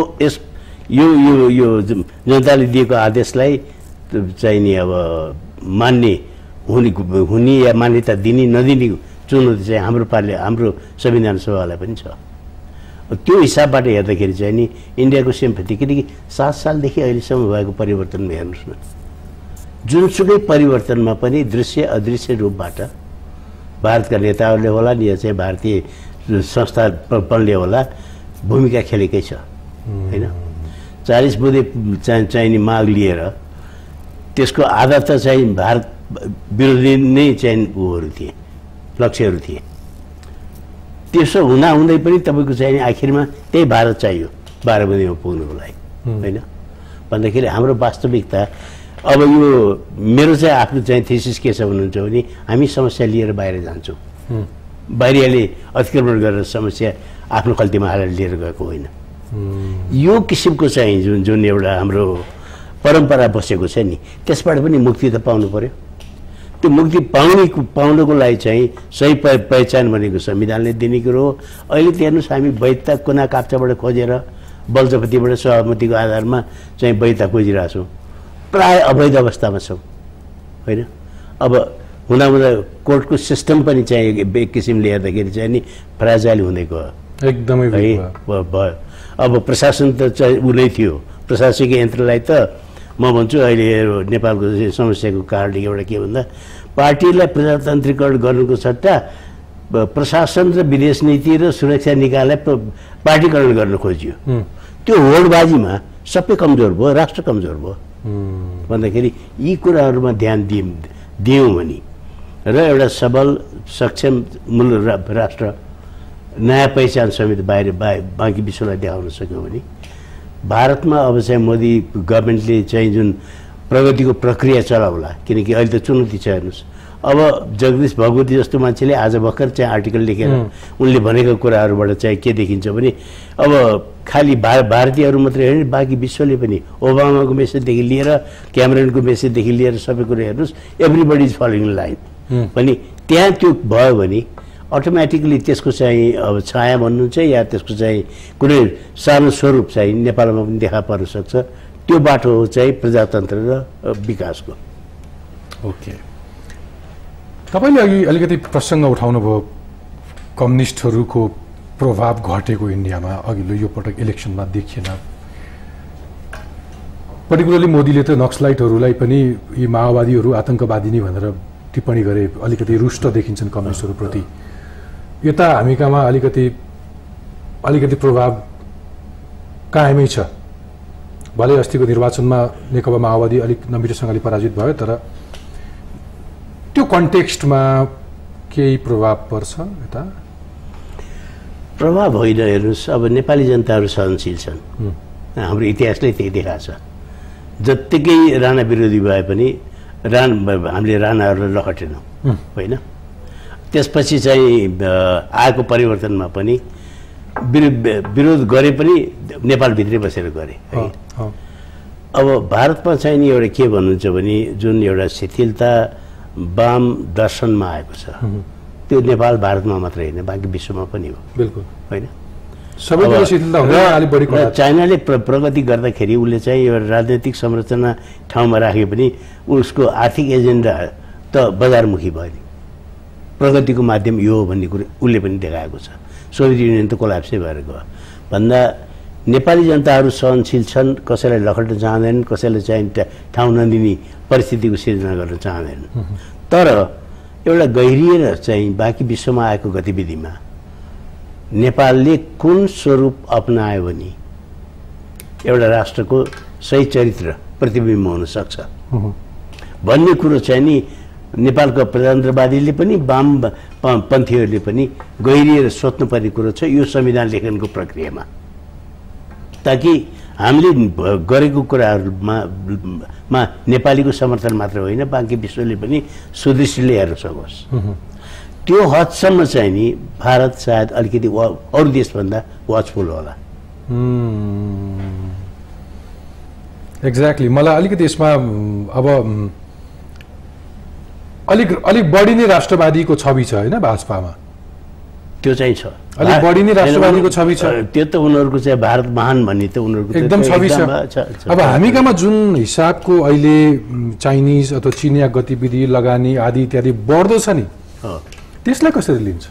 जनताले दिएको आदेशलाई चाहिँ नि अब मान्ने हुने या मान्यता दिने नदिने चुनौती चाहिँ हाम्रो संविधान सभालाई पनि छ। त्यो हिसाबबाट हेर्दाखेरि चाहिँ नि इन्डियाको सिम्पथी, किनकि 7 सालदेखि अहिलेसम्म भएको परिवर्तनमा हेर्नुहोस् न, जुनसुकै परिवर्तनमा पनि दृश्य अदृश्य रूपबाट भारतका नेताहरूले होला नि या चाहिँ भारतीय संस्थापनले होला भूमिका खेलेकै छ होइन। 40 बुँदे चाहिने माग लिएर त्यसको आधा त चाहिँ भारत विरोधी नै चाहिँ उहरू थिए, लक्ष्यहरू थिए। त्यसो हुँदै पनि तपाईँको चाहिँ आखिरमा त्यही भारत चाहियो 12 बुँदेमा पुग्नुको लागि होइन। भन्दाखेरि हाम्रो वास्तविकता अब यो मेरो चाहिँ आफ्नो चाहिँ थेसिस के छ भन्नुहुन्छ भने हामी समस्या लिएर बाहिर जान्छौँ, बाहिरियाले अतिक्रमण गरेर समस्या आफ्नो खल्तीमा हालेर लिएर गएको होइन। यो किसिमको चाहिँ जुन एउटा हाम्रो परम्परा बसेको छ नि त्यसबाट पनि मुक्ति त पाउनु पर्यो। त्यो मुक्ति पाउनको लागि चाहिँ सही पहिचान भनेको संविधानले दिने कुरो हो। अहिले त हेर्नुहोस् हामी वैधता कुना काप्चाबाट खोजेर बलजफ्तीबाट सहमतिको आधारमा चाहिँ वैधता खोजिरहेछौँ, प्राय अवैध अवस्थामा छौँ होइन। अब हुँदा कोर्टको सिस्टम पनि चाहिँ एक किसिमले हेर्दाखेरि चाहिँ नि फ्राजाइल हुँदै गयो एकदमै भयो। अब प्रशासन त चाहिँ उ नै थियो, प्रशासकीय यन्त्रलाई त म भन्छु अहिले नेपालको समस्याको कारणले एउटा के भन्दा पार्टीलाई प्रजातान्त्रिकरण गर्नुको सट्टा प्रशासन र विदेश नीति र सुरक्षा निकायलाई पार्टीकरण गर्न खोजियो। त्यो होडबाजीमा सबै कमजोर भयो, राष्ट्र कमजोर भयो। भन्दाखेरि यी कुराहरूमा ध्यान दियौँ भने र एउटा सबल सक्षम मूल राष्ट्र नयाँ पहिचान समेत बाँकी विश्वलाई देखाउन सक्यौँ भने भारतमा अब चाहिँ मोदी गभर्मेन्टले चाहिँ जुन प्रगतिको प्रक्रिया चलाउला, किनकि अहिले त चुनौती छ। हेर्नुहोस् अब जगदीश भगवती जस्तो मान्छेले आज भर्खर चाहिँ आर्टिकल लेखेर उनले भनेको कुराहरूबाट चाहिँ के देखिन्छ भने अब खालि भारतीयहरू मात्रै होइन, बाँकी विश्वले पनि ओबामाको मेसेजदेखि लिएर क्यामेरनको मेसेजदेखि लिएर सबै कुरा हेर्नुहोस्, एभ्रिबडी इज फलोइङ लाइन पनि त्यहाँ त्यो भयो भने अटोमेटिकली त्यसको चाहिँ अब छाया भन्नुहुन्छ या त्यसको चाहिँ कुनै सानो स्वरूप चाहिँ नेपालमा पनि देखा पर्न सक्छ। त्यो बाटो हो चाहिँ प्रजातन्त्र र विकासको। ओके, तपाईँले अघि अलिकति प्रसङ्ग उठाउनु भयो कम्युनिस्टहरूको प्रभाव घटेको इन्डियामा अघिल्लो यो पटक इलेक्सनमा देखिएन। पर्टिकुलरली मोदीले त नक्सलाइटहरूलाई पनि यी माओवादीहरू आतङ्कवादी नै भनेर टिप्पणी गरे, अलिकति रुष्ट देखिन्छन् कम्युनिस्टहरूप्रति। यता हामी कहाँमा अलिकति प्रभाव कायमै छ। भले अस्तिको निर्वाचनमा नेकपा माओवादी अलिक नमिठोसँगले पराजित भयो, तर त्यो कन्टेक्स्टमा केही प्रभाव पर्छ यता? प्रभाव होइन। हेर्नुहोस् अब नेपाली जनताहरू सहनशील छन्, हाम्रो इतिहासले त्यही देखाएको छ। जत्तिकै राणा विरोधी भए पनि हामीले राणाहरूलाई लखटेनौँ होइन। त्यसपछि चाहिँ आएको परिवर्तनमा पनि विरोध गरे पनि नेपालभित्रै बसेर गरे है। अब भारतमा चाहिँ नि एउटा के भन्नुहुन्छ भने जुन एउटा शिथिलता वाम दर्शनमा आएको छ, त्यो नेपाल भारतमा मात्रै होइन बाँकी विश्वमा पनि हो। बिल्कुल होइन, सबैतिर शिथिलता हुँदा अलि बढी चाइनाले प्रगति गर्दाखेरि उसले चाहिँ एउटा राजनैतिक संरचना ठाउँमा राखे पनि उसको आर्थिक एजेन्डा त बजारमुखी भयो नि। प्रगतिको माध्यम यो हो भन्ने कुरो उसले पनि देखाएको छ। सोभियत युनियन त कोल्याप्सै भएर गयो भन्दा नेपाली जनताहरू सहनशील छन्, कसैलाई लखट्न चाहँदैनन्, कसैलाई चाहिँ ठाउँ नदिने परिस्थितिको सिर्जना गर्न चाहँदैनन्। तर एउटा गहिरिएर चाहिँ बाँकी विश्वमा आएको गतिविधिमा नेपालले कुन स्वरूप अपनायो भने एउटा राष्ट्रको सही चरित्र प्रतिबिम्ब हुन सक्छ भन्ने कुरो चाहिँ नि नेपालको प्रजातन्त्रवादीले पनि वाम पन्थीहरूले पनि गहिरिएर सोच्नुपर्ने कुरो छ यो संविधान लेखनको प्रक्रियामा, ताकि हामीले गरेको कुराहरूमा नेपालीको समर्थन मात्र होइन बाँकी विश्वले पनि सुदृष्टिले हेर्न सकोस्। त्यो हदसम्म चाहिँ नि भारत सायद अलिकति अरू देशभन्दा वाचफुल होला। एक्ज्याक्टली। मलाई अलिकति यसमा अब अलिक बढी नै राष्ट्रवादीको छवि छ होइन भाजपामा? त्यो चाहिँ छ, अलिक बढी नै राष्ट्रवादीको छवि छ। त्यो त उनीहरूको चाहिँ भारत महान भन्ने त उनीहरूको एकदम छवि छ। अब हामी कहाँमा जुन हिसाबको अहिले चाइनिज अथवा चिनिया गतिविधि लगानी आदि इत्यादि बढ्दो छ नि, त्यसलाई कसरी लिन्छ?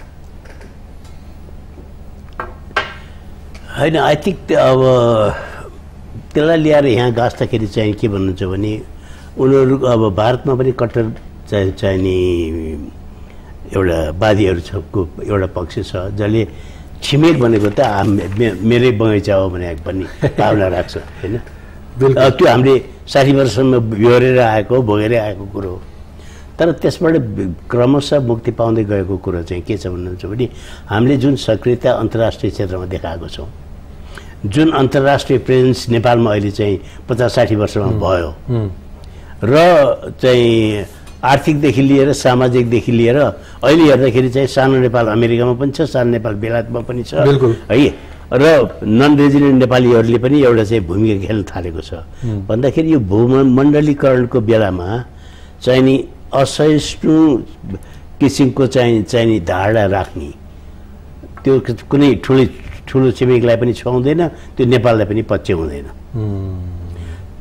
होइन, आई थिङ्क अब त्यसलाई ल्याएर यहाँ गाँच्दाखेरि चाहिँ के भन्नुहुन्छ भने उनीहरू अब भारतमा पनि कट्टर चाहिने एउटा वादीहरूको एउटा पक्ष छ जसले छिमेक भनेको त मेरै बगैँचा हो भने भन्ने भावना राख्छ होइन। त्यो हामीले 60 वर्षसम्म बिहोरेर आएको भोगेरै आएको कुरो हो। तर त्यसबाट क्रमशः मुक्ति पाउँदै गएको कुरो चाहिँ के छ भन्नुहुन्छ भने हामीले जुन सक्रियता अन्तर्राष्ट्रिय क्षेत्रमा देखाएको छौँ, जुन अन्तर्राष्ट्रिय प्रेजेन्स नेपालमा अहिले चाहिँ 50-60 वर्षमा भयो र चाहिँ आर्थिकदेखि लिएर सामाजिकदेखि लिएर अहिले हेर्दाखेरि चाहिँ सानो नेपाल अमेरिकामा पनि छ, सानो नेपाल बेलायतमा पनि छ है, र नन रेजिडेन्ट नेपालीहरूले पनि एउटा चाहिँ भूमिका खेल्न थालेको छ। भन्दाखेरि यो भूमण्डलीकरणको बेलामा चाहिँ नि असहिष्णु किसिमको चाहिँ धारणा राख्ने त्यो कुनै ठुलो छिमेकीलाई पनि छुँदैन, त्यो नेपाललाई पनि पच्याउँदैन।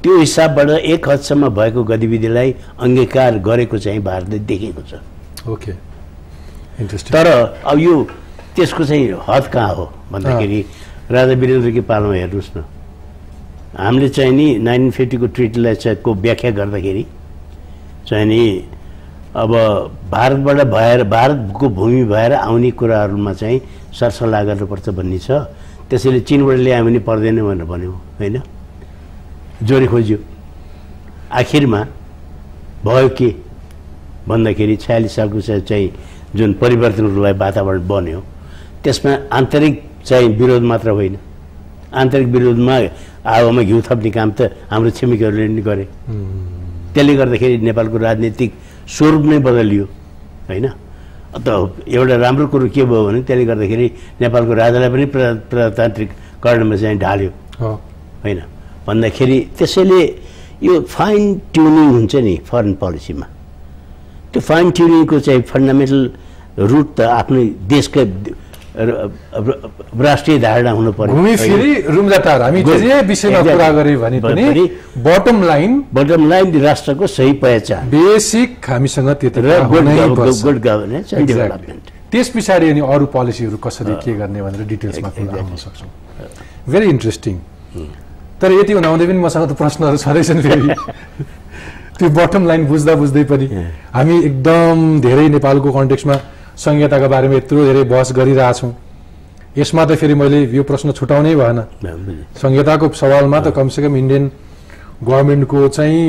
त्यो हिसाबबाट एक हदसम्म भएको गतिविधिलाई अंगीकार गरेको चाहिँ भारतले देखेको छ। Okay, interesting. तर अब यो त्यसको चाहिँ हद कहाँ हो भन्दाखेरि राजा वीरेन्द्रकी पालामा हेर्नुहोस् न, हामीले चाहिँ नि 1950 को ट्रिटीलाई चाहिँ को व्याख्या गर्दाखेरि चाहिँ नि अब भारतबाट भएर भारतको भूमि भएर आउने कुराहरूमा चाहिँ सरसल्लाह गर्नुपर्छ भन्ने छ। त्यसैले चीनबाट ल्यायो भने पर्दैन भनेर भन्यो होइन, जोरी खोज्यो। आखिरमा भयो के भन्दाखेरि 46 सालको चाहिँ जुन परिवर्तनहरूलाई वातावरण बन्यो त्यसमा आन्तरिक चाहिँ विरोध मात्र होइन, आन्तरिक विरोधमा आगोमा घिउ थप्ने काम त हाम्रो छिमेकीहरूले नि गरे। त्यसले गर्दाखेरि नेपालको राजनीतिक स्वरूप नै बदलियो होइन। त एउटा राम्रो कुरो के भयो भने त्यसले गर्दाखेरि नेपालको राजालाई पनि प्रजातान्त्रिक कर्णमा चाहिँ ढाल्यो होइन भन्दाखेरि त्यसैले यो फाइन ट्युनिङ हुन्छ नि फरेन पोलिसीमा, त्यो फाइन ट्युनिङको चाहिँ फन्डामेन्टल रुट त आफ्नै देशका राष्ट्रिय धारणा हुनु पर्यो। घुमी फिरी रुम्जाटार हामी जे विषयमा कुरा गरे भने पनि बटम लाइन राष्ट्रको सही पहिचान, बेसिक हामीसँग त्यति गुड गभर्नेन्स एन्ड डेभलपमेन्ट। त्यस पछाडि अनि अरू पोलिसीहरू कसरी के गर्ने भनेर डिटेल्समा कुरा गर्न सक्छौँ। Very interesting. तर यति हुँदाहुँदै पनि मसँग त प्रश्नहरू छँदैछन् फेरि त्यो बटम लाइन बुझ्दा बुझ्दै पनि हामी एकदम धेरै नेपालको कन्टेक्स्टमा संहिताका बारेमा यत्रो धेरै बहस गरिरहेछौँ। यसमा त फेरि मैले यो प्रश्न छुटाउनै भएन। संहिताको सवालमा त कमसेकम इन्डियन गभर्मेन्टको चाहिँ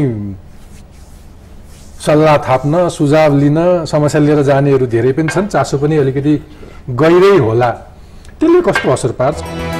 सल्लाह थाप्न, सुझाव लिन, समस्या लिएर जानेहरू धेरै पनि छन्, चासो पनि अलिकति गहिरै होला। त्यसले कस्तो असर पार्छ?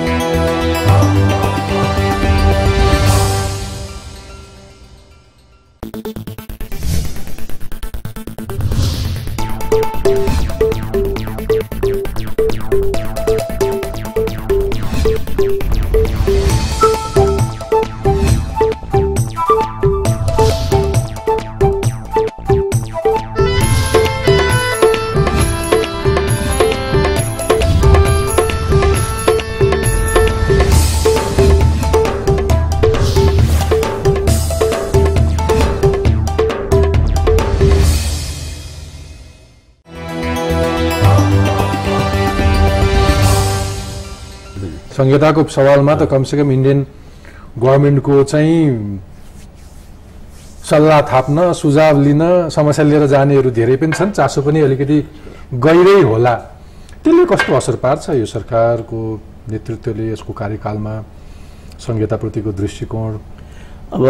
संहिताको सवालमा त कमसेकम इन्डियन गभर्मेन्टको चाहिँ सल्लाह थाप्न, सुझाव लिन, समस्या लिएर जानेहरू धेरै पनि छन्, चासो पनि अलिकति गहिरै होला। त्यसले कस्तो असर पार्छ यो सरकारको नेतृत्वले यसको कार्यकालमा संहिताप्रतिको दृष्टिकोण? अब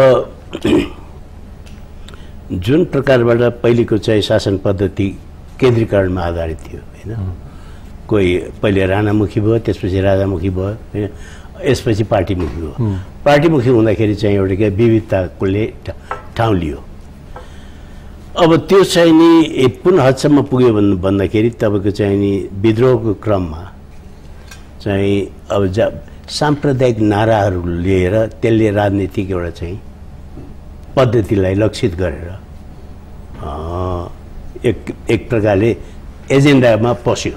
जुन प्रकारबाट पहिलेको चाहिँ शासन पद्धति केन्द्रीकरणमा आधारित थियो होइन, कोही पहिले राणामुखी भयो, त्यसपछि राजामुखी भयो होइन, यसपछि पार्टीमुखी भयो। पार्टीमुखी हुँदाखेरि चाहिँ एउटा के विविधताले ठाउँ लियो। अब त्यो चाहिँ नि कुन हदसम्म पुग्यो भन्दाखेरि तपाईँको चाहिँ नि विद्रोहको क्रममा चाहिँ अब साम्प्रदायिक नाराहरू लिएर त्यसले राजनीतिक एउटा चाहिँ पद्धतिलाई लक्षित गरेर एक प्रकारले एजेन्डामा पस्यो।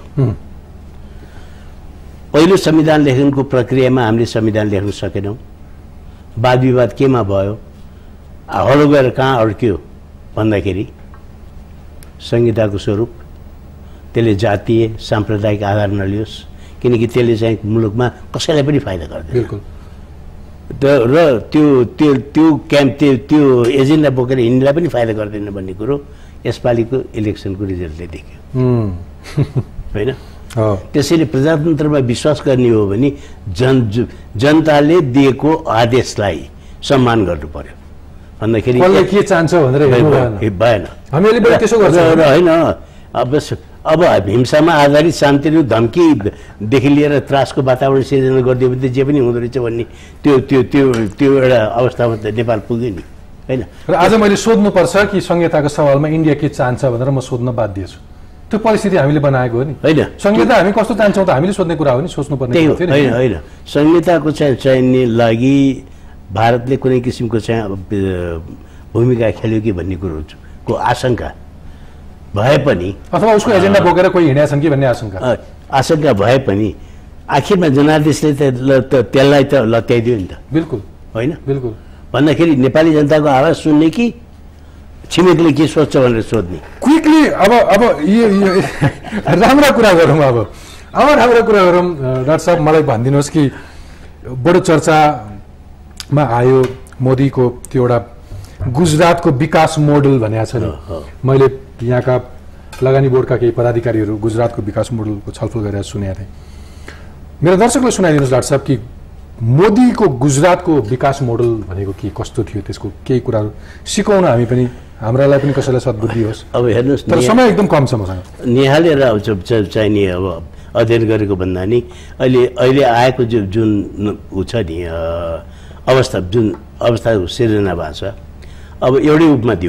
पहिलो संविधान लेखनको प्रक्रियामा हामीले संविधान लेख्न सकेनौँ। वाद विवाद केमा भयो, हलो गएर कहाँ अड्क्यो भन्दाखेरि संहिताको स्वरूप त्यसले जातीय साम्प्रदायिक आधार नलियोस्, किनकि त्यसले चाहिँ मुलुकमा कसैलाई पनि फाइदा गर्दैन। बिल्कुल। र त्यो क्याम्प त्यो एजेन्डा बोकेर हिँड्नेलाई पनि फाइदा गर्दैन भन्ने कुरो यसपालिको इलेक्सनको रिजल्टले देख्यो होइन। त्यसैले प्रजातन्त्रमा विश्वास गर्ने हो भने जनताले दिएको आदेशलाई सम्मान गर्नु पर्यो भन्दाखेरि के चाहन्छ भनेर भएन। हामीले पनि त्यसो गर्छ होइन। अब हिंसामा आधारित शान्ति धम्कीदेखि लिएर त्रासको वातावरण सिर्जना गरिदियो भने त जे पनि हुँदो रहेछ भन्ने त्यो एउटा अवस्थामा त नेपाल पुग्यो नि होइन। र आज मैले सोध्नुपर्छ कि संहिताको सवालमा इन्डिया के चाहन्छ भनेर म सोध्न बाध्य छु। त्यो परिस्थिति हामीले बनाएको हो नि होइन। संहिता हामी कस्तो चाहन्छौँ त हामीले सोध्ने कुरा हो नि, सोच्नुपर्ने होइन होइन। संहिताको चाहिँ लागि भारतले कुनै किसिमको चाहिँ भूमिका खेल्यो कि भन्ने कुरोको आशंका भए पनि, अथवा उसको एजेन्डा बोकेर कोही हिँडेका छन् कि भन्ने आशंका भए पनि आखिरमा जनादेशले त्यसलाई त लत्याइदियो नि त। बिल्कुल होइन। बिल्कुल। भन्दाखेरि नेपाली जनताको आवाज सुन्ने कि छिमेकले के सोच्छ भनेर सोध्ने? क्विकली अब यो राम्रो कुरा गरौँ। अब राम्रो कुरा गरौँ। डाक्टर साहब मलाई भनिदिनुहोस् कि बडो चर्चामा आयो मोदीको त्यो एउटा गुजरातको विकास मोडल भनेको छ नि। मैले यहाँका लगानी बोर्डका केही पदाधिकारीहरू गुजरातको विकास मोडलको छलफल गरेर सुनेका थिएँ। मेरो दर्शकलाई सुनाइदिनुहोस् डाक्टर साहब कि मोदीको गुजरातको विकास मोडल भनेको के कस्तो थियो, त्यसको केही कुराहरू सिकाउन हामी पनि हाम्रालाई पनि कसैलाई सद्बुद्धि होस्। अब हेर्नुहोस्, तर समय एकदम कम छ मसँग। निहालेर चाहिने अब अध्ययन गरेको भन्दा नि अहिले आएको जुन ऊ छ नि अवस्था, जुन अवस्थाको सिर्जना भएको छ, अब एउटै रूपमा दियो।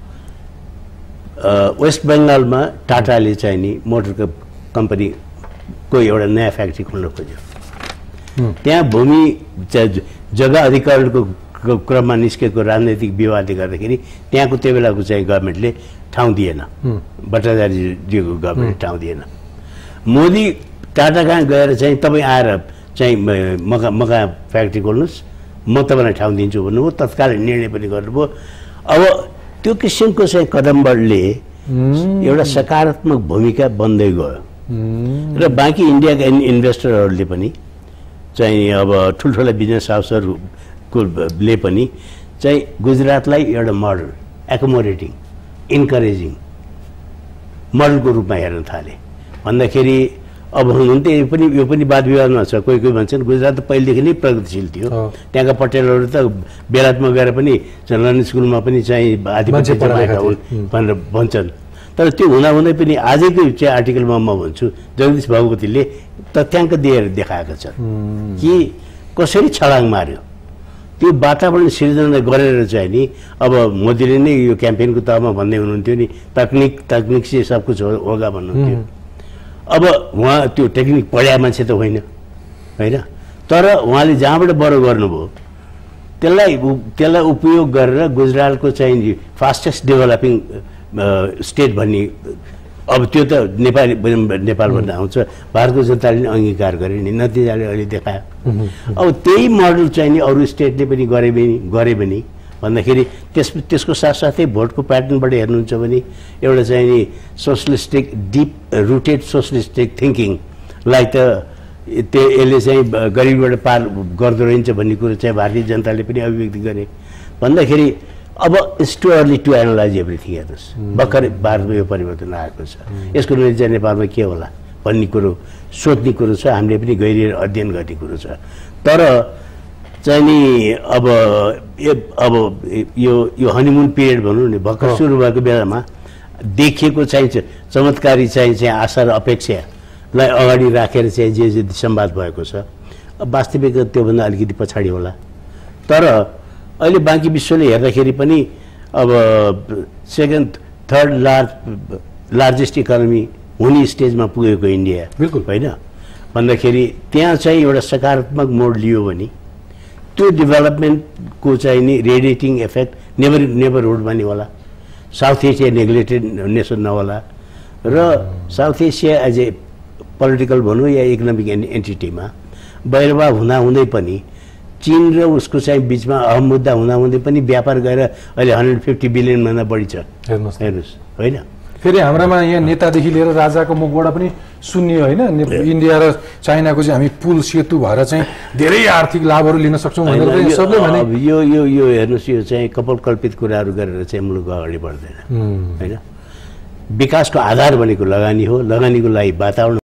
वेस्ट बङ्गालमा टाटाले चाहिने मोटर कम्पनीको एउटा नयाँ फ्याक्ट्री खोल्न खोज्यो। त्यहाँ भूमि जग्गा अधिकारणको क्रममा निस्केको राजनैतिक विवादले गर्दाखेरि त्यहाँको त्यो बेलाको चाहिँ गभर्मेन्टले ठाउँ दिएन, भट्टाचार्यजीको गभर्मेन्टले ठाउँ दिएन। मोदी टाटा कहाँ गएर चाहिँ तपाईँ आएर चाहिँ मका फ्याक्ट्री खोल्नुहोस्, म तपाईँलाई ठाउँ दिन्छु भन्नुभयो। तत्काल निर्णय पनि गर्नुभयो। अब त्यो किसिमको चाहिँ कदमले एउटा सकारात्मक भूमिका बन्दै गयो र बाँकी इन्डियाका इन्भेस्टरहरूले पनि चाहिँ अब ठुल्ठुला बिजनेस हाउसहरूले पनि चाहिँ गुजरातलाई एउटा मोडल, एकोमोडेटिङ, इन्करेजिङ मोडलको रूपमा हेर्न थाले। भन्दाखेरि अब हुनुहुन्थ्यो यो पनि वाद विवादमा छ। कोही भन्छन् गुजरात त पहिलेदेखि नै प्रगतिशील थियो, त्यहाँका पटेलहरू त बेलायतमा गएर पनि लन्डन स्कुलमा पनि चाहिँ आधिपत्य जमाएका हुन् भनेर भन्छन्। तर त्यो हुँदाहुँदै पनि आजैको चाहिँ आर्टिकलमा म भन्छु जगदीश भगवतीले तथ्याङ्क दिएर देखाएका छन् कि कसरी छलाङ मार्यो। त्यो वातावरण सिर्जना गरेर चाहिँ नि अब मोदीले नै यो क्याम्पेनको तहमा भन्दै हुनुहुन्थ्यो नि, तकनिक से सब कुछ होगा भन्नुहुन्थ्यो। अब उहाँ त्यो टेक्निक पढाए मान्छे त होइन, तर उहाँले जहाँबाट बढो गर्नुभयो त्यसलाई उपयोग गरेर गुजरातको चाहिँ फास्टेस्ट डेभलपिङ स्टेट भन्ने, अब त्यो त नेपालबाट आउँछ, भारतको जनताले नै अङ्गीकार गरे नि, नतिजाले अहिले देखायो। अब त्यही मोडल चाहिँ नि अरू स्टेटले पनि गरे पनि भन्दाखेरि त्यसको साथसाथै भोटको प्याटर्नबाट हेर्नुहुन्छ भने एउटा चाहिँ नि सोसलिस्टिक डिप रुटेड सोसलिस्टिक थिङ्किङलाई त यसले चाहिँ गरिबीबाट पार गर्दो रहेछ भन्ने कुरो चाहिँ भारतीय जनताले पनि अभिव्यक्ति गरे। भन्दाखेरि अब it's too early to analyse everything. हेर्नुहोस्, भर्खरै भारतमा यो परिवर्तन आएको छ, यसको नतिजा नेपालमा के होला भन्ने कुरो सोध्ने कुरो छ, हामीले पनि गहिरो अध्ययन गर्ने कुरो छ। तर चाहिँ नि अब यो हनीमुन पिरियड भनौँ नि, भर्खर सुरु भएको बेलामा देखिएको चाहिँ चमत्कारी चाहिँ आशा र अपेक्षालाई अगाडि राखेर चाहिँ जे संवाद भएको छ, अब वास्तविकता त्योभन्दा अलिकति पछाडि होला। तर अहिले बाँकी विश्वले हेर्दाखेरि पनि अब सेकेन्ड थर्ड लार्जेस्ट इकोनोमी हुने स्टेजमा पुगेको इन्डिया, बिल्कुल होइन भन्दाखेरि त्यहाँ चाहिँ एउटा सकारात्मक मोड लियो भने त्यो डेभलपमेन्टको चाहिँ नि रेडिएटिङ इफेक्ट नेबरहुडमा नि होला, साउथ एसिया नेग्लेक्टेड नेसन नहोला र South Asia as a political भनौँ या इकोनोमिक एन्टिटीमा बहिर्भाव हुँदाहुँदै पनि चीन र उसको चाहिँ बिचमा अहम मुद्दा हुँदाहुँदै पनि व्यापार गएर अहिले 150 बिलियनभन्दा बढी छ। हेर्नुहोस्, होइन फेरि हाम्रामा यहाँ नेतादेखि लिएर राजाको मुखबाट पनि सुन्ने होइन, इन्डिया र चाइनाको चाहिँ हामी पुल सेतु भएर चाहिँ धेरै आर्थिक लाभहरू लिन सक्छौँ भनेर सबले भने। यो हेर्नुहोस्, यो चाहिँ कल्पित कुराहरू गरेर चाहिँ मुलुक अगाडि बढ्दैन, होइन। विकासको आधार भनेको लगानी हो, लगानीको लागि वातावरण